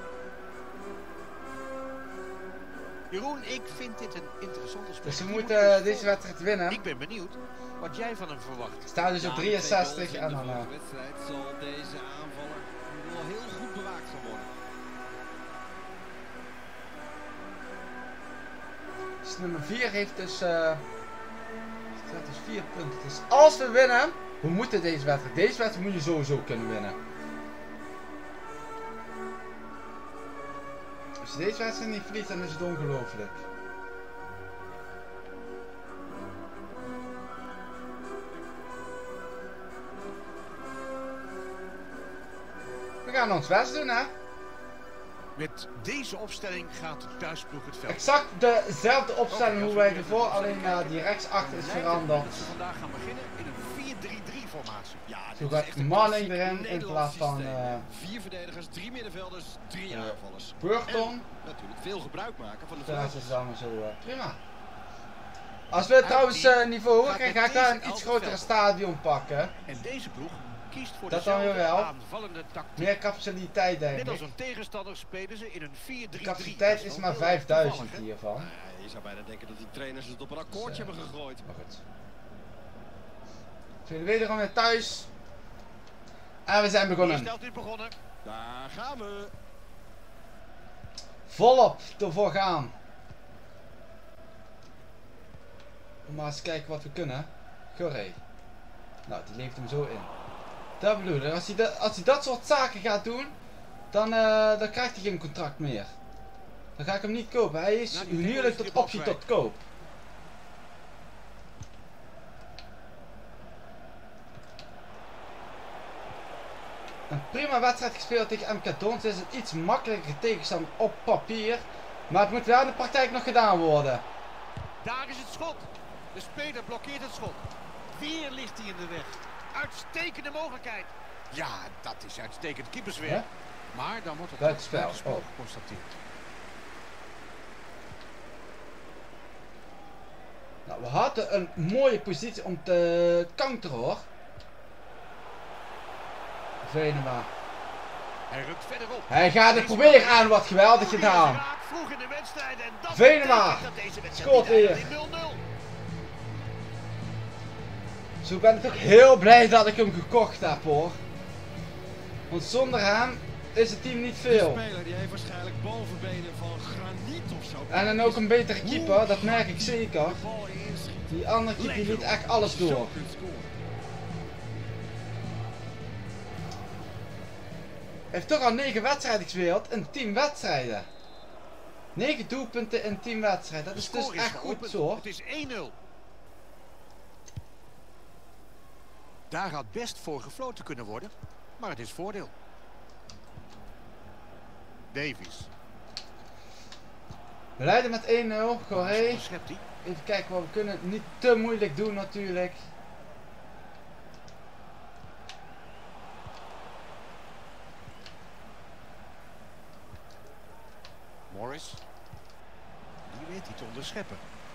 Jeroen, ik vind dit een interessante spel. Dus we moeten deze wedstrijd winnen. Ik ben benieuwd wat jij van hem verwacht. Staan dus op 63 en dan... De wedstrijd zal deze aanvaller wel heel goed bewaakt gaan worden. Dus nummer 4 heeft dus... dat is 4 punten. Dus als we winnen, we moeten deze wedstrijd. Deze wedstrijd moet je sowieso kunnen winnen. Als je deze wedstrijd niet verliest, dan is het ongelooflijk. We gaan ons best doen, hè? Met deze opstelling gaat de thuisploeg het veld. Exact dezelfde opstelling hoe wij ervoor, alleen die rechtsachter is veranderd. Dat ze vandaag gaan beginnen in een 4-3-3 formatie. Ja, Zo dit is gaat echt een Manning klassiek erin in Nederlands plaats van systeem. 4 verdedigers, 3 middenvelders, 3 aanvallers. Burton. En natuurlijk veel gebruik maken van de Dat vleugels. is allemaal zo prima. Als we trouwens niveau hoger gaan, ga ik daar een iets grotere stadion pakken. En deze ploeg kiest voor Dat dan weer dezelfde wel. aanvallende tactiek. Meer capaciteit denk Net als ik. een tegenstander spelen ze in een 4-3-3. De capaciteit is maar 5000 hiervan. Je zou bijna denken dat die trainers het op een akkoordje hebben gegooid. Maar goed. We spelen wederom weer thuis. En we zijn Hier begonnen. stelt dit begonnen. Daar gaan we. Volop ervoor gaan. Om maar eens te kijken wat we kunnen. Goré. Nou, die leeft hem zo in. Dat bedoel ik. Als hij dat soort zaken gaat doen, dan krijgt hij geen contract meer. Dan ga ik hem niet kopen. Hij is huurlijk tot optie tot koop. Een prima wedstrijd gespeeld tegen MK Dons. Het is een iets makkelijker tegenstander op papier. Maar het moet wel in de praktijk nog gedaan worden. Daar is het schot. De speler blokkeert het schot. Weer ligt hij in de weg. Uitstekende mogelijkheid. Ja, dat is uitstekend keeperswerk. Hè? Maar dan wordt het Buitenspel. buitenspel Oh. geconstateerd. Nou, we hadden een mooie positie om te counteren hoor. Venema. Hij rukt verderop. Hij gaat het proberen aan, wat geweldig gedaan. Vroeg in de wedstrijd en dat Venema. betekent dat deze wedstrijd Schot niet weer. eindigt in 0-0. Zo ben ik ook heel blij dat ik hem gekocht heb hoor. Want zonder hem is het team niet De veel. speler die heeft waarschijnlijk bovenbenen van graniet of zo. En dan ook een betere keeper, dat merk ik zeker. De bal inschiet. Die andere keeper die liet echt alles door. Zo kunt scoren. Hij heeft toch al 9 wedstrijden gespeeld in 10 wedstrijden. 9 doelpunten in 10 wedstrijden, dat is De dus score is echt goed geopend. zo. Het is 1-0. Daar had best voor gefloten kunnen worden, maar het is voordeel. Davies. We leiden met 1-0, Goré. Schept hij. Even kijken wat we kunnen. Niet te moeilijk doen natuurlijk. Morris. Die weet hij te onderscheppen.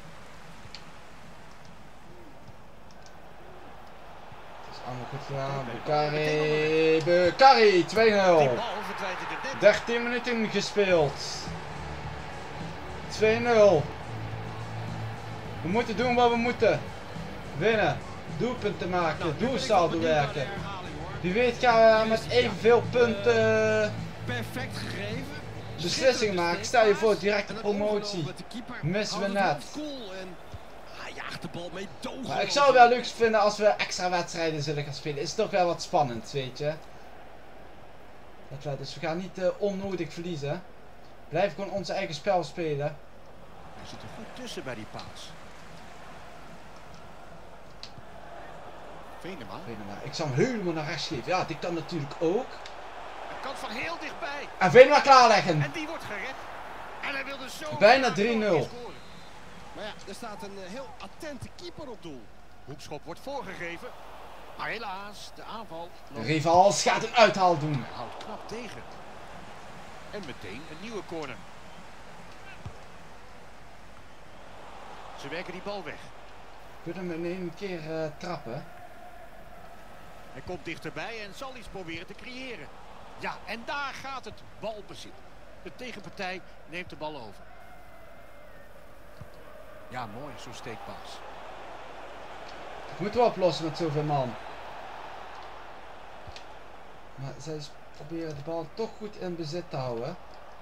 Het is allemaal goed gedaan. Bukari 2-0. Die bal verdwijnt in de net. 13 minuten gespeeld. 2-0. We moeten doen wat we moeten. Winnen. Doelpunten maken. Doelsaldo werken. Wie weet gaan we met evenveel punten Perfect gegeven. beslissingen maken. Stel je voor directe En het promotie. overloop met de keeper. Missen we Houdt het net. hoofd koel en hij jaagt de bal mee dood. Maar ik zou het wel leuk vinden als we extra wedstrijden zullen gaan spelen. Is toch wel wat spannend, weet je. Dus we gaan niet onnodig verliezen. Blijf gewoon onze eigen spel spelen. Hij zit er goed tussen bij die paas. Venema. Venema. Ik zou hem helemaal naar rechts geven. Ja, dit kan natuurlijk ook. Hij kan van heel dichtbij. En Venema klaarleggen. En die wordt gered. En hij wilde zo... Bijna graag 3-0. scoren. Maar ja, er staat een heel attente keeper op doel. Hoekschop wordt voorgegeven. Maar helaas, de aanval... loopt- Rivals gaat een uithaal doen. Hij houdt knap tegen. En meteen een nieuwe corner. Ze werken die bal weg. Kunnen we hem in één keer trappen? Hij komt dichterbij en zal iets proberen te creëren. Ja, en daar gaat het balbezit. De tegenpartij neemt de bal over. Ja, mooi, zo'n steekpaas. Dat moeten we oplossen met zoveel man. Maar zij proberen de bal toch goed in bezit te houden.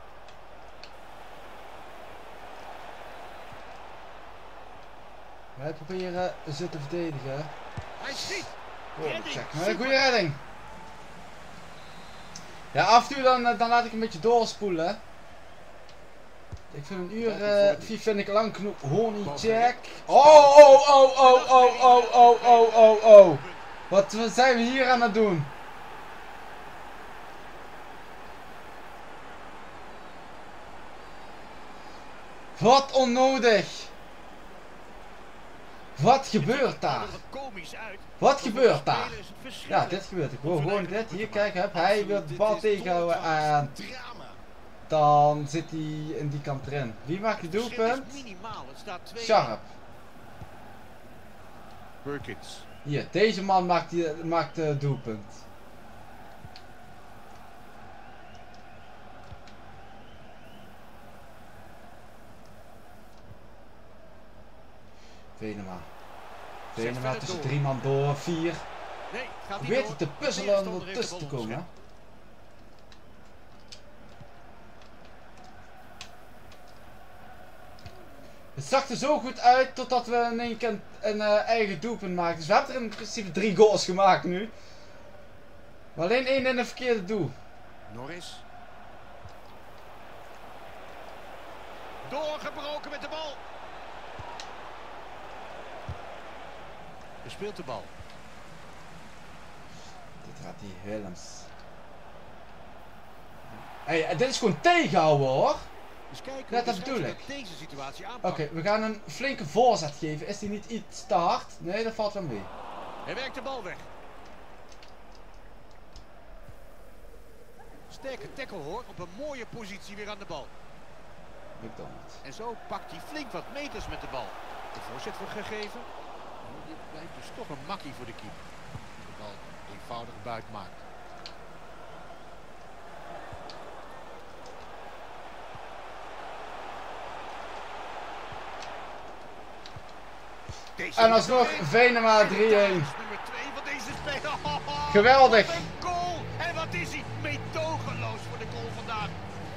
Wij proberen ze te verdedigen. Hij schiet. Oh, Redding, check. Maar een super. goede redding. Ja, af en toe dan laat ik een beetje doorspoelen. Ik vind een uur 4 vind ik lang genoeg. Honey check. Oh, oh, oh, oh, oh, oh, oh, oh, oh, oh. Wat zijn we hier aan het doen? Wat onnodig. Wat gebeurt daar? Dat er komisch uit. Wat gebeurt daar? Spelen is het verschil. Ja, dit gebeurt. Ik wil gewoon dit. Hier, kijk, heb hij wil de bal tegenhouden en Drama. dan zit hij in die kant erin. Wie maakt de Het verschil is doelpunt? minimaal. Het staat 2. Sharp. Perkins. Hier, deze man maakt de doelpunt. Venema. Venema tussen 3 man door, 4. Nee, gaat niet Probeert door. hij te puzzelen om Tegenstander er heeft tussen de te bal komen. onderschept. Het zag er zo goed uit totdat we in één keer een eigen doelpunt maakten. Dus we hebben er in principe 3 goals gemaakt nu. Maar alleen 1 in een verkeerde doel. Norris. Doorgebroken met de bal. Speelt de bal. Dit gaat die Willems. Hey, dit is gewoon tegenhouden hoor. Dus kijken Ja, hoe dat de bedoel scheidsrechter deze situatie aanpakt. Oké, we gaan een flinke voorzet geven. Is die niet iets te hard? Nee, dat valt wel mee. Hij werkt de bal weg. Sterke tackle hoor, op een mooie positie weer aan de bal. McDonald. En zo pakt hij flink wat meters met de bal. De voorzet wordt gegeven. En dit blijkt dus toch een makkie voor de keeper. Die de bal eenvoudig buit maakt. En alsnog Venema 3-1. Nummer 2 van deze speler. Geweldig. Wat een goal. En wat is hij meedogenloos voor de goal vandaag.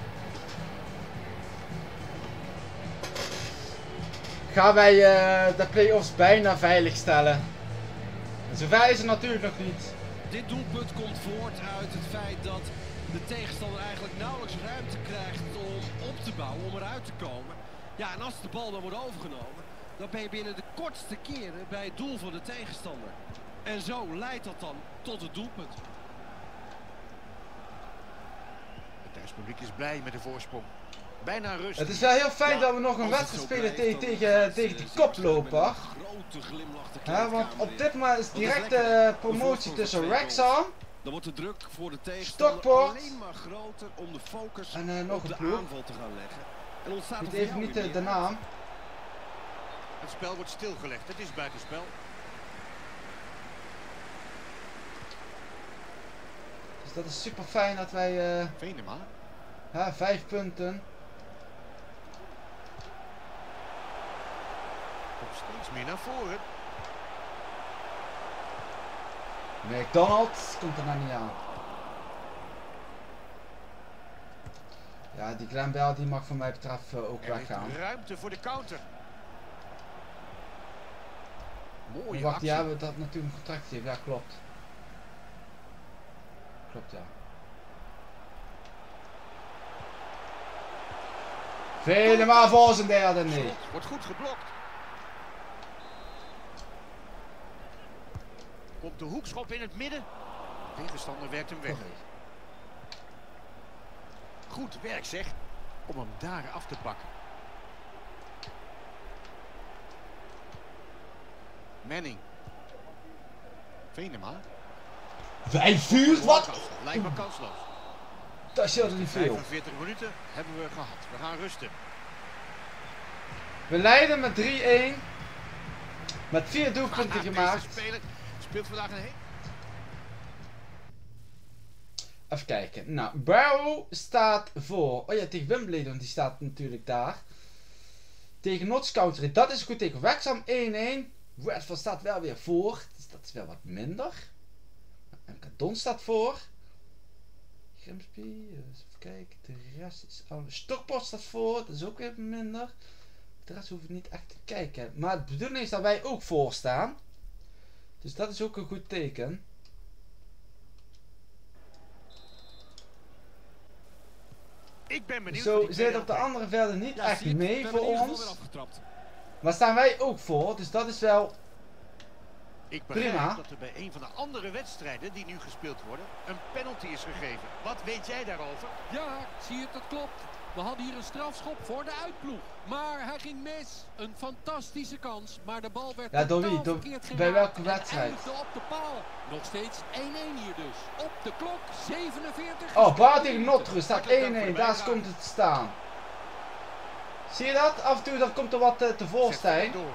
Gaan wij de play-offs bijna veiligstellen. Zover is het natuurlijk nog niet. Dit doelpunt komt voort uit het feit dat de tegenstander eigenlijk nauwelijks ruimte krijgt om op te bouwen, om eruit te komen. Ja, en als de bal dan wordt overgenomen, dan ben je binnen de kortste keren bij het doel van de tegenstander. En zo leidt dat dan tot het doelpunt. Het thuispubliek is blij met de voorsprong. Bijna rust. Het is wel heel fijn dat we nog een wedstrijd spelen tegen die koploper. Ja, want op dit moment is direct de promotie tussen Wrexham, Dan wordt de druk voor de tegenstander Stockport alleen maar groter om de focus en nog op een de ploeg. aanval te gaan leggen. En ontstaat Ik er weet even voor jou niet weer de meer naam. Het spel wordt stilgelegd. Het is buitenspel. Dus dat is super fijn dat wij Venema. 5 punten. Komt steeds meer naar voren. McDonald komt er nou niet aan. Ja, die Glenn Bell die mag van mij betreft ook Er is weggaan. ruimte voor de counter. Mooie Wacht, actie. die hebben dat natuurlijk een contract heeft. Ja, klopt. Klopt, ja. Venema voor zijn derde, nee. Schot wordt goed geblokt. Komt de hoekschop in het midden. De tegenstander werkt hem weg. Goed werk zeg. Om hem daar af te pakken. Manning. Venema. Wij vuurt wat? Lijkt me kansloos. Dat is heel niet veel. 45 minuten hebben we gehad. We gaan rusten. We leiden met 3-1. Met 4 doelpunten Deze gemaakt. speler speelt vandaag een Even kijken. Nou, Barrow staat voor. Oh ja, tegen Wimbledon, want die staat natuurlijk daar. Tegen Notts County, dat is goed tegen Wrexham 1-1. Redford staat wel weer voor. Dus dat is wel wat minder. En Cadon staat voor. Grimsby, even kijken. De rest is al. Stockport staat voor. Dat is ook weer minder. De rest hoef ik niet echt te kijken. Maar de bedoeling is dat wij ook voor staan. Dus dat is ook een goed teken. Ik ben benieuwd. Zo zit op de andere velden niet echt mee voor ons. Maar staan wij ook voor, dus dat is wel Ik begrijp prima. dat er bij een van de andere wedstrijden die nu gespeeld worden een penalty is gegeven. Wat weet jij daarover? Ja, zie je het, dat klopt. We hadden hier een strafschop voor de uitploeg. Maar hij ging mis. Een fantastische kans. Maar de bal werd Ja, door totaal wie? verkeerd geraakt. Bij welke en wedstrijd? eindigde op de paal. Nog steeds 1-1 hier dus. Op de klok 47. Oh, Bar tegen Nottrus staat 1-1, daar komt het te staan. Zie je dat? Af en toe dan komt er wat tevoorschijn. Door.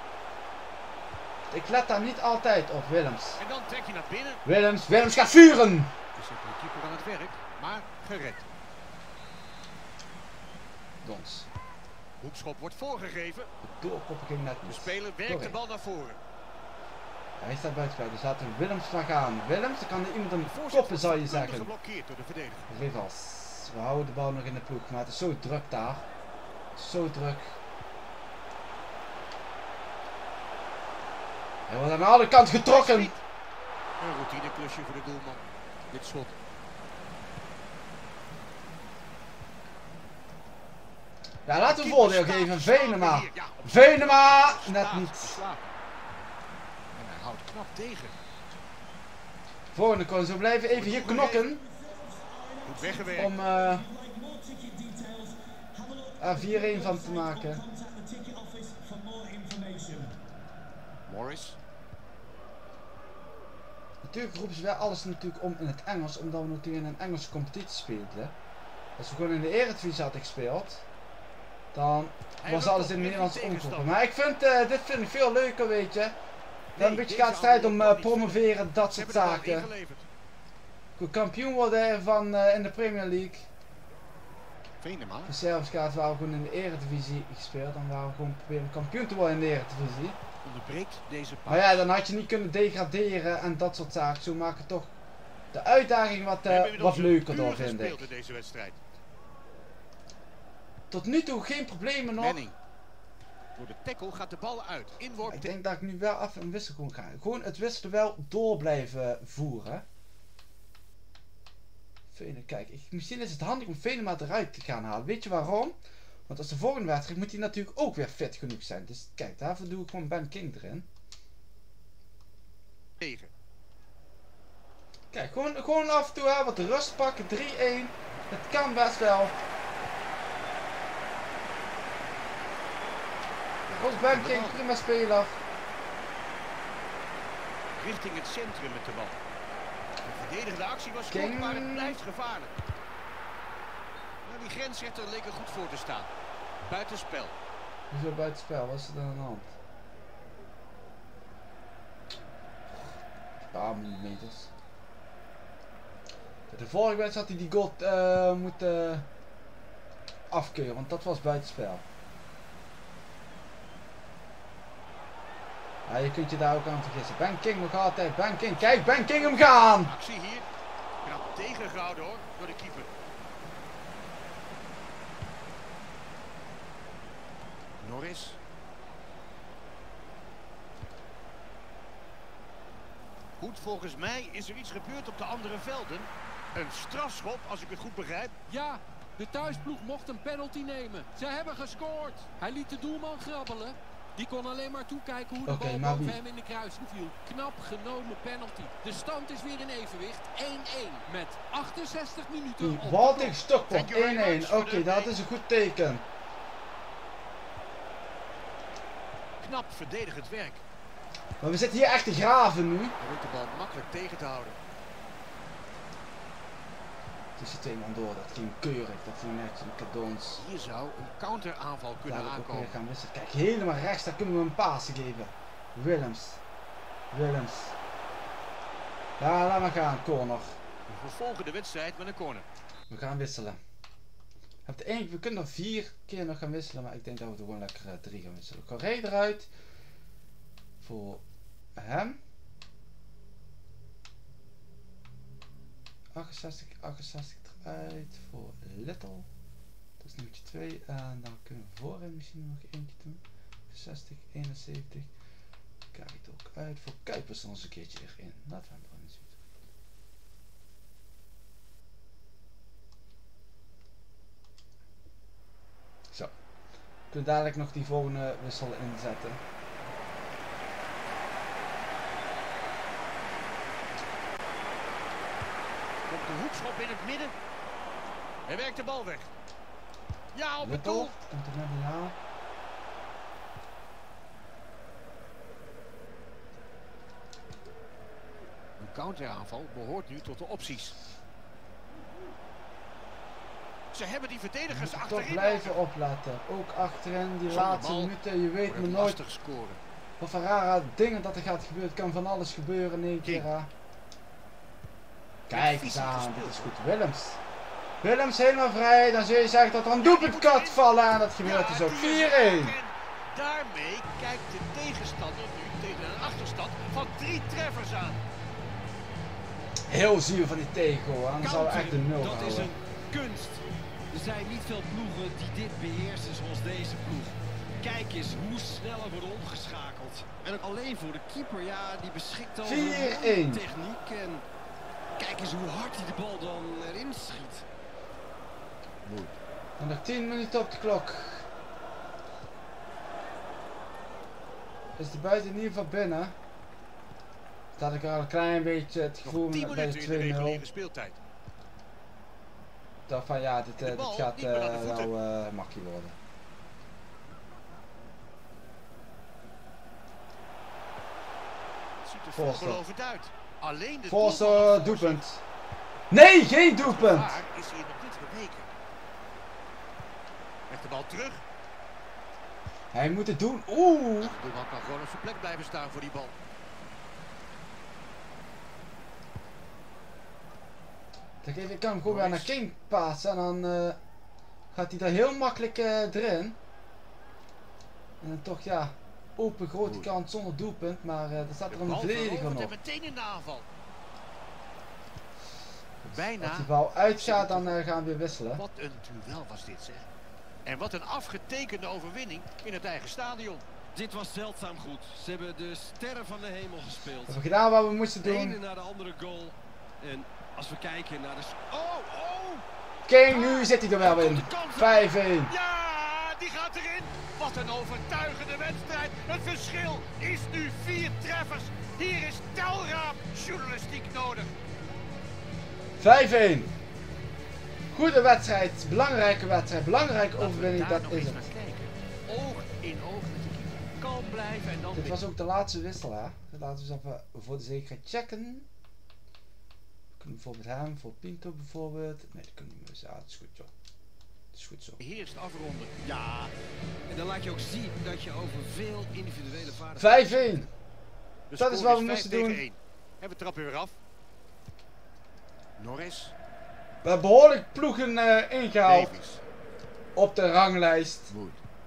Ik let daar niet altijd op, Willems. En dan trek je naar binnen. Willems gaat vuren! Dus zit de keeper aan het werk, maar gered. Dons. Hoekschop wordt voorgegeven. De doorkoppen ging net De niet. speler werkt Sorry. de bal naar voren. Hij staat buitenspel, dus laten we Willems maar gaan. Willems, dan kan er iemand hem Voorzet koppen, wordt zou je grondig zeggen. geblokkeerd door de verdediger. Rivas. We houden de bal nog in de ploeg, maar het is zo druk daar. Zo druk. Hij wordt aan alle kanten getrokken. Een routineklusje voor de doelman. Dit schot. Ja, laten we voordeel geven. Venema. Venema! Net niet. En hij houdt knap tegen. Volgende kon zo blijven even hier knokken. Goed weggewerkt. Om er 4-1 van te maken. Morris. Natuurlijk roepen ze wel alles natuurlijk om in het Engels, omdat we natuurlijk in een Engelse competitie speelden. Als we gewoon in de Eredivisie hadden gespeeld, dan was alles in het Nederlands omgeroepen. Maar ik vind, dit vind ik veel leuker, weet je. Dan een beetje gaat strijd om promoveren, dat soort zaken. Goed, kampioen worden van in de Premier League. Venema. De Serviskaart waren we gewoon in de Eredivisie gespeeld. Dan waren we gewoon proberen kampioen te worden in de Eredivisie. Onderbreekt deze paas. Maar ja, dan had je niet kunnen degraderen en dat soort zaken. Zo maakt het toch de uitdaging wat leuker door, vind ik. Deze wedstrijd. Tot nu toe geen problemen nog. Manning. Door de tackle gaat de bal uit. Inworp. Ik denk dat ik nu wel even een wissel ga. Gewoon het wisselen wel door blijven voeren. Kijk, misschien is het handig om Venema eruit te gaan halen. Weet je waarom? Want als de volgende wedstrijd moet hij natuurlijk ook weer fit genoeg zijn. Dus kijk, daarvoor doe ik gewoon Ben King erin. Tegen. Kijk, gewoon af en toe hè, wat de rust pakken. 3-1. Het kan best wel. Ons Ben King, prima speler. Richting het centrum met de bal. De verdedigende actie was goed, maar het blijft gevaarlijk. Nou, die grensrechter leek er goed voor te staan. Buitenspel. Hoezo buitenspel? Wat is er dan aan de hand? Een paar millimeters. De vorige wedstrijd had hij die goal moeten afkeuren, want dat was buitenspel. Ja, je kunt je daar ook aan vergissen. Ben King nog altijd. Ben King. Kijk, Ben King hem gaan! Actie hier. Knap tegengehouden hoor, door de keeper. Norris. Goed, volgens mij is er iets gebeurd op de andere velden. Een strafschop, als ik het goed begrijp. Ja, de thuisploeg mocht een penalty nemen. Ze hebben gescoord. Hij liet de doelman grabbelen. Die kon alleen maar toekijken hoe de bal boven hem in de kruising viel. Knap genomen penalty. De stand is weer in evenwicht. 1-1 met 68 minuten op Walting Stockport 1-1. Oké, dat is een goed teken. Knap verdedigend werk. Maar we zitten hier echt te graven nu. Hij weet de bal makkelijk tegen te houden. Tussen twee man door, dat ging keurig, dat ging net een cadeaus. Hier zou een counteraanval kunnen aankomen. Gaan wisselen. Kijk, helemaal rechts, daar kunnen we een pasen geven. Willems. Ja, laat maar gaan, corner. We vervolgen de wedstrijd met een corner. We gaan wisselen. We kunnen er 4 keer nog gaan wisselen, maar ik denk dat we er gewoon lekker 3 gaan wisselen. Correa eruit. Voor hem. 68 eruit voor Little. Dat is nummer 2. En dan kunnen we voorin misschien nog eentje doen. 60, 71. Kijk het ook uit. Voor Kuipers nog eens een keertje erin. Laten we hem erin zien. Zo. We kunnen dadelijk nog die volgende wissel inzetten. Komt de hoekschop in het midden. Hij werkt de bal weg. Ja, op het doel. Komt er net niet aan. Een counteraanval behoort nu tot de opties. Ze hebben die verdedigers achterin. Toch blijven opletten. Ook achterin die laatste minuten. Je weet maar nooit wat voor rare dingen dat er gaat gebeuren. Het kan van alles gebeuren in één keer. Kijk eens aan, dit is goed. Willems helemaal vrij. Dan zul je zeggen dat er een doelpunt kan vallen. En dat gebeurt dus ook. 4-1. Daarmee kijkt de tegenstander nu tegen een achterstand van 3 treffers aan. Heel zuur van die tegel. Anders zou echt de 0 houden. Dat is een kunst. Er zijn niet veel ploegen die dit beheersen zoals deze ploeg. Kijk eens hoe snel er wordt omgeschakeld. En ook alleen voor de keeper, ja, die beschikt over een techniek. En kijk eens hoe hard hij de bal dan erin schiet. Mooi. En nog 10 minuten op de klok. Is de buiten in ieder geval binnen. Dat had ik al een klein beetje het gevoel bij de 2-0. Speeltijd. Dat van ja, dit gaat wel makkie worden. Ziet er veelbelovend uit. Alleen de Forster doelpunt. Nee, geen doelpunt. Waar is hier nog niet geweken. Legt de bal terug. Hij moet het doen. Oeh. De doelman kan gewoon op zijn plek blijven staan voor die bal. Ik kan hem gewoon weer naar King passen en dan gaat hij daar heel makkelijk erin. En dan toch ja, open grote kant zonder doelpunt, maar er staat er een verdediger nog. Meteen in de aanval. Bijna. Als die bal uitgaat dan gaan we weer wisselen. Wat een duel was dit zeg. En wat een afgetekende overwinning in het eigen stadion. Dit was zeldzaam goed. Ze hebben de sterren van de hemel gespeeld. We hebben gedaan wat we moesten De doen. ene naar de andere goal. En als we kijken naar de... Oh! King, nu zit hij er wel in. 5-1. Ja, die gaat erin. Wat een overtuigende wedstrijd. Het verschil is nu 4 treffers. Hier is telraam journalistiek nodig. 5-1. Goede wedstrijd, belangrijke wedstrijd, belangrijke overwinning, dat is het. Oog in oog met de keeper. Kalm blijven en dan... Dit was ook de laatste wissel, hè. Laten we eens even voor de zekerheid checken. We kunnen bijvoorbeeld hem, voor Pinto bijvoorbeeld. Nee, dat kunnen we niet meer. Ja, het is goed joh. Het is goed zo. Eerst afronden. Ja, en dan laat je ook zien dat je over veel individuele vaardigheden... 5-1. Dat is wat we moesten doen. 1. En we trappen weer af. Norris. We hebben behoorlijk ploegen ingehaald. Davies. Op de ranglijst. Wood.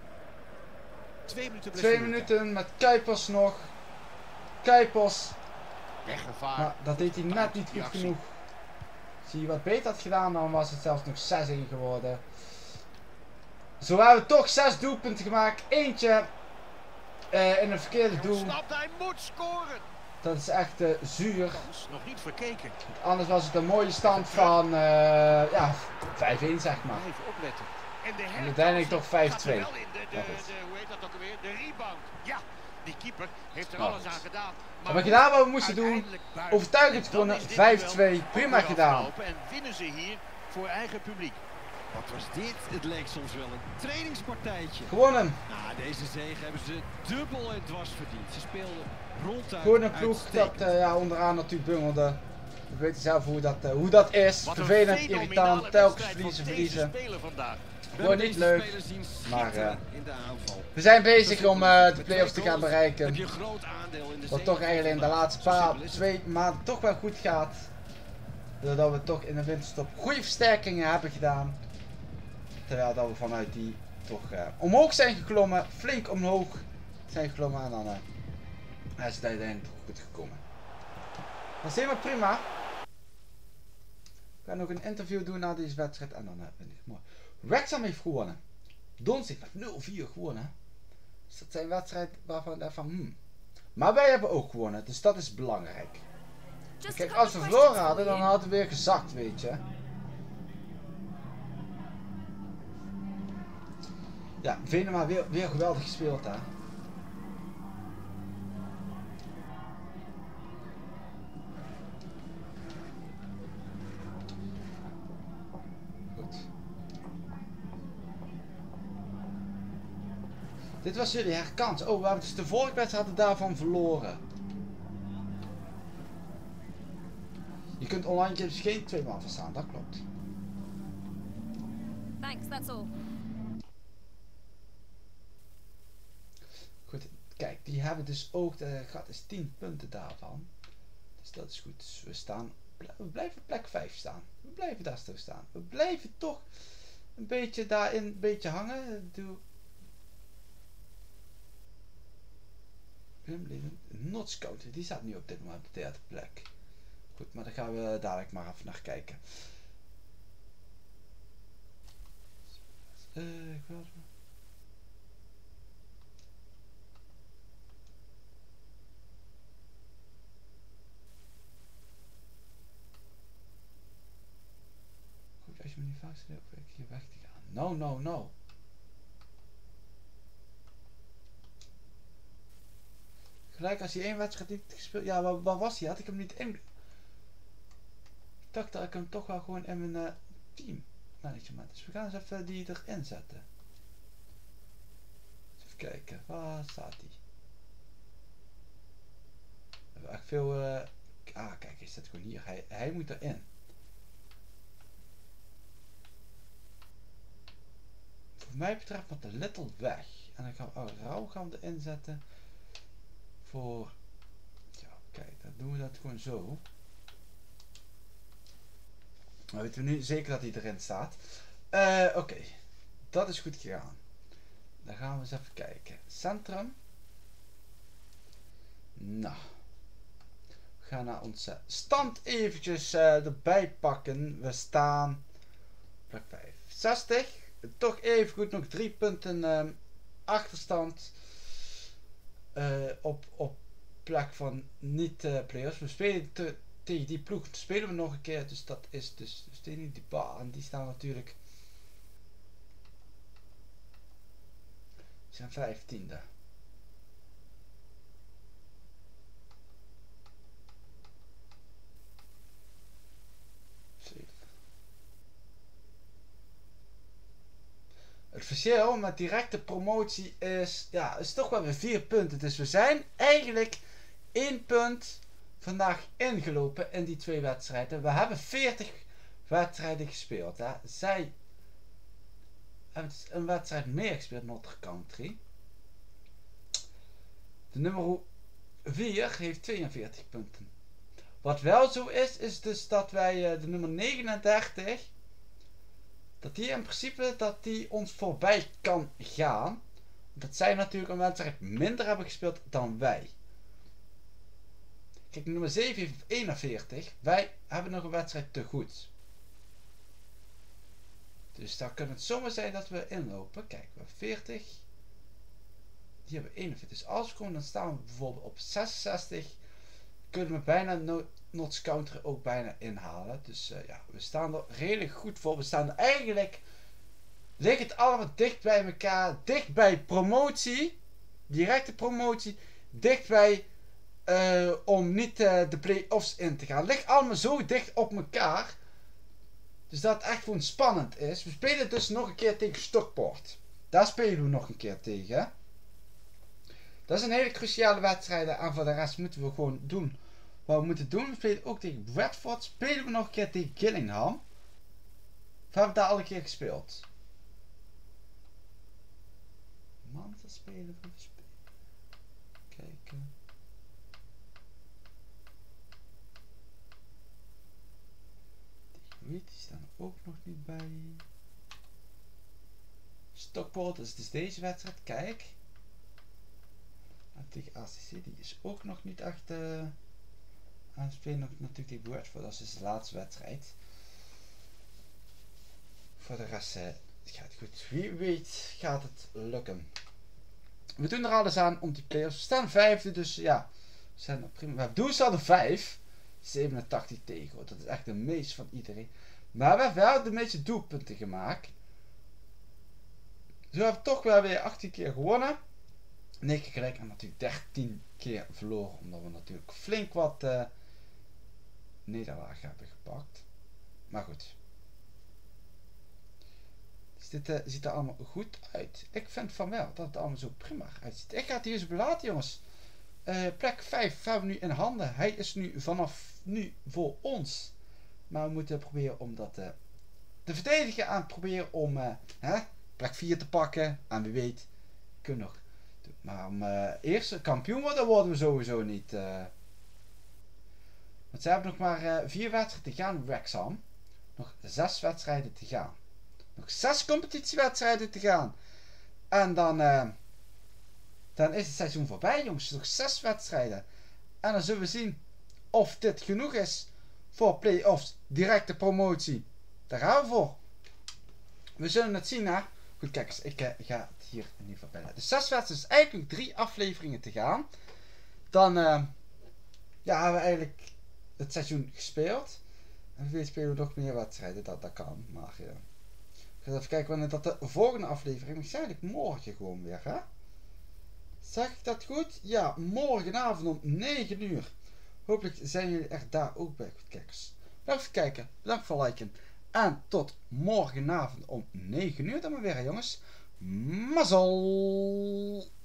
2 minuten 2 minuten met Kuipers nog. Kuipers. Weggevaar. Maar dat deed hij net niet goed genoeg. Als hij wat beter had gedaan, dan was het zelfs nog 6-1 geworden. Zo hebben we toch 6 doelpunten gemaakt. Eentje in een verkeerde doel. Snapt, hij moet scoren. Dat is echt zuur. Kans nog niet verkeken. Anders was het een mooie stand van ja, 5-1 zeg maar. Blijven opletten. En uiteindelijk toch 5-2. Hoe heet dat ook alweer? De rebound. Ja, die keeper heeft er alles aan gedaan. We hebben gedaan wat we moesten doen. Overtuigend gewonnen. 5-2. Prima gedaan. En winnen ze hier voor eigen publiek. Wat was dit? Het leek soms wel een trainingspartijtje. Gewonnen. Nou, deze zege hebben ze dubbel en dwars verdiend. Ze speelden ronduit. Gewoon een ploeg dat ja, onderaan natuurlijk bungelde. We weten zelf hoe dat is. Vervelend, irritant, telkens verliezen. Gewoon niet leuk. Maar we zijn bezig om de play-offs te gaan bereiken. Wat toch eigenlijk in de laatste 2 maanden toch wel goed gaat. Doordat we toch in de winterstop goede versterkingen hebben gedaan. Terwijl dat we vanuit die toch omhoog zijn geklommen. Flink omhoog zijn geklommen. En dan is het uiteindelijk goed gekomen. Dat is helemaal prima. Ik ga nog een interview doen na deze wedstrijd. En dan ben ik mooi. Wrexham heeft gewonnen. Donzig met 0-4 gewonnen. Dus dat zijn wedstrijden waarvan ik van Maar wij hebben ook gewonnen. Dus dat is belangrijk. Kijk, als we verloren hadden, dan hadden we weer gezakt, weet je. Ja, Venema weer geweldig gespeeld, hè. Goed. Dit was jullie herkans. Oh, we hebben dus de vorige wedstrijd daarvan verloren. Je kunt online games geen 2 maal verstaan, dat klopt. Thanks, that's all. Goed, kijk, die hebben dus ook, de gat is 10 punten daarvan. Dus dat is goed. Dus we blijven op plek 5 staan. We blijven daar stil staan. We blijven toch een beetje daarin, een beetje hangen. Notts County, die staat nu op dit moment op de 3e plek. Goed, maar daar gaan we dadelijk maar even naar kijken. Ik wil het maar. Goed, als je me niet vast zit, hoef ik hier weg te gaan. No. Gelijk als hij 1 wedstrijd niet gespeeld. Ja, waar was hij? Had ik hem niet in. Ik dacht dat ik hem toch wel gewoon in mijn team management. Dus we gaan eens even die erin zetten. Even kijken, waar staat hij? We hebben echt veel. Kijk, hij staat gewoon hier. Hij moet erin. voor mij betreft met de Little weg. En dan gaan we Rauw erin zetten. Voor... Ja, kijk, dan doen we dat gewoon zo. Dan weten we nu zeker dat hij erin staat. Oké. Dat is goed gegaan. Dan gaan we eens even kijken. Centrum. Nou. We gaan naar onze stand eventjes erbij pakken. We staan plek 65. Toch even goed nog 3 punten achterstand. Op plek van niet players. We spelen tegen die ploeg spelen we nog een keer. Dus dat is dus tegen die baan. Die staan natuurlijk. Die zijn 15e. Het verschil met directe promotie is, ja, is toch wel weer 4 punten. Dus we zijn eigenlijk 1 punt vandaag ingelopen in die 2 wedstrijden. We hebben 40 wedstrijden gespeeld. Hè. Zij hebben een wedstrijd meer gespeeld, Notre Country. De nummer 4 heeft 42 punten. Wat wel zo is dus dat wij de nummer 39... dat die in principe ons voorbij kan gaan. Dat zij natuurlijk een wedstrijd minder hebben gespeeld dan wij. Kijk, nummer 7 heeft 41. Wij hebben nog een wedstrijd te goed. Dus dan kan het zomaar zijn dat we inlopen. Kijk, we hebben 40. Die hebben 41. Dus als we komen, dan staan we bijvoorbeeld op 66. Kunnen we bijna Notts Country ook bijna inhalen. Dus ja, we staan er redelijk goed voor. We staan er eigenlijk... ligt het allemaal dicht bij elkaar. Dicht bij promotie. Directe promotie. Dicht bij... om niet de play-offs in te gaan. Ligt allemaal zo dicht op elkaar. Dus dat het echt gewoon spannend is. We spelen dus nog een keer tegen Stockport. Daar spelen we nog een keer tegen. Dat is een hele cruciale wedstrijd. En voor de rest moeten we gewoon doen wat we moeten doen. We spelen ook tegen Bradford. Spelen we nog een keer tegen Gillingham. Of hebben we daar al een keer gespeeld? Manchester spelen we. Kijken. Die staan er ook nog niet bij. Stockport is dus deze wedstrijd. Kijk. En tegen ACC, die is ook nog niet echt aan het spelen. Nog natuurlijk tegen Bradford, dat is dus de laatste wedstrijd. Voor de rest gaat het goed. Wie weet gaat het lukken. We doen er alles aan om die play-offs. We staan 5e, dus ja. We zijn prima. We hebben doelsaldo 5. 87 tegen. Dat is echt de meest van iedereen. Maar we hebben wel de meeste doelpunten gemaakt. Dus we hebben toch wel weer 18 keer gewonnen. 9 keer gelijk en natuurlijk 13 keer verloren. Omdat we natuurlijk flink wat nederlagen hebben gepakt. Maar goed. Dus dit ziet er allemaal goed uit. Ik vind van wel dat het allemaal zo prima uitziet. Ik ga het hier zo belaten, jongens. Plek 5 hebben we nu in handen. Hij is nu vanaf nu voor ons. Maar we moeten proberen om dat te verdedigen. En proberen om plek 4 te pakken. En wie weet, kunnen nog. Maar om eerst kampioen worden, worden we sowieso niet. Want ze hebben nog maar 4 wedstrijden te gaan, Wrexham. Nog 6 wedstrijden te gaan. Nog 6 competitiewedstrijden te gaan. En dan is het seizoen voorbij, jongens. Nog 6 wedstrijden. En dan zullen we zien of dit genoeg is voor play-offs. Directe promotie. Daar gaan we voor. We zullen het zien, hè. Goed, kijk eens. Ik ga het hier in ieder geval bij laten. Dus 6 wedstrijden. Dus eigenlijk nog 3 afleveringen te gaan. Dan ja, hebben we eigenlijk het seizoen gespeeld. En weer spelen we nog meer wedstrijden. Dat kan. Maar ja. Ik ga even kijken wanneer dat de volgende aflevering is. Eigenlijk morgen gewoon weer, hè. Zeg ik dat goed? Ja, morgenavond om 9 uur. Hopelijk zijn jullie er daar ook bij. Goed, kijkers. Bedankt voor het kijken. Bedankt voor het liken. En tot morgenavond om 9 uur dan maar weer, jongens. Mazzel!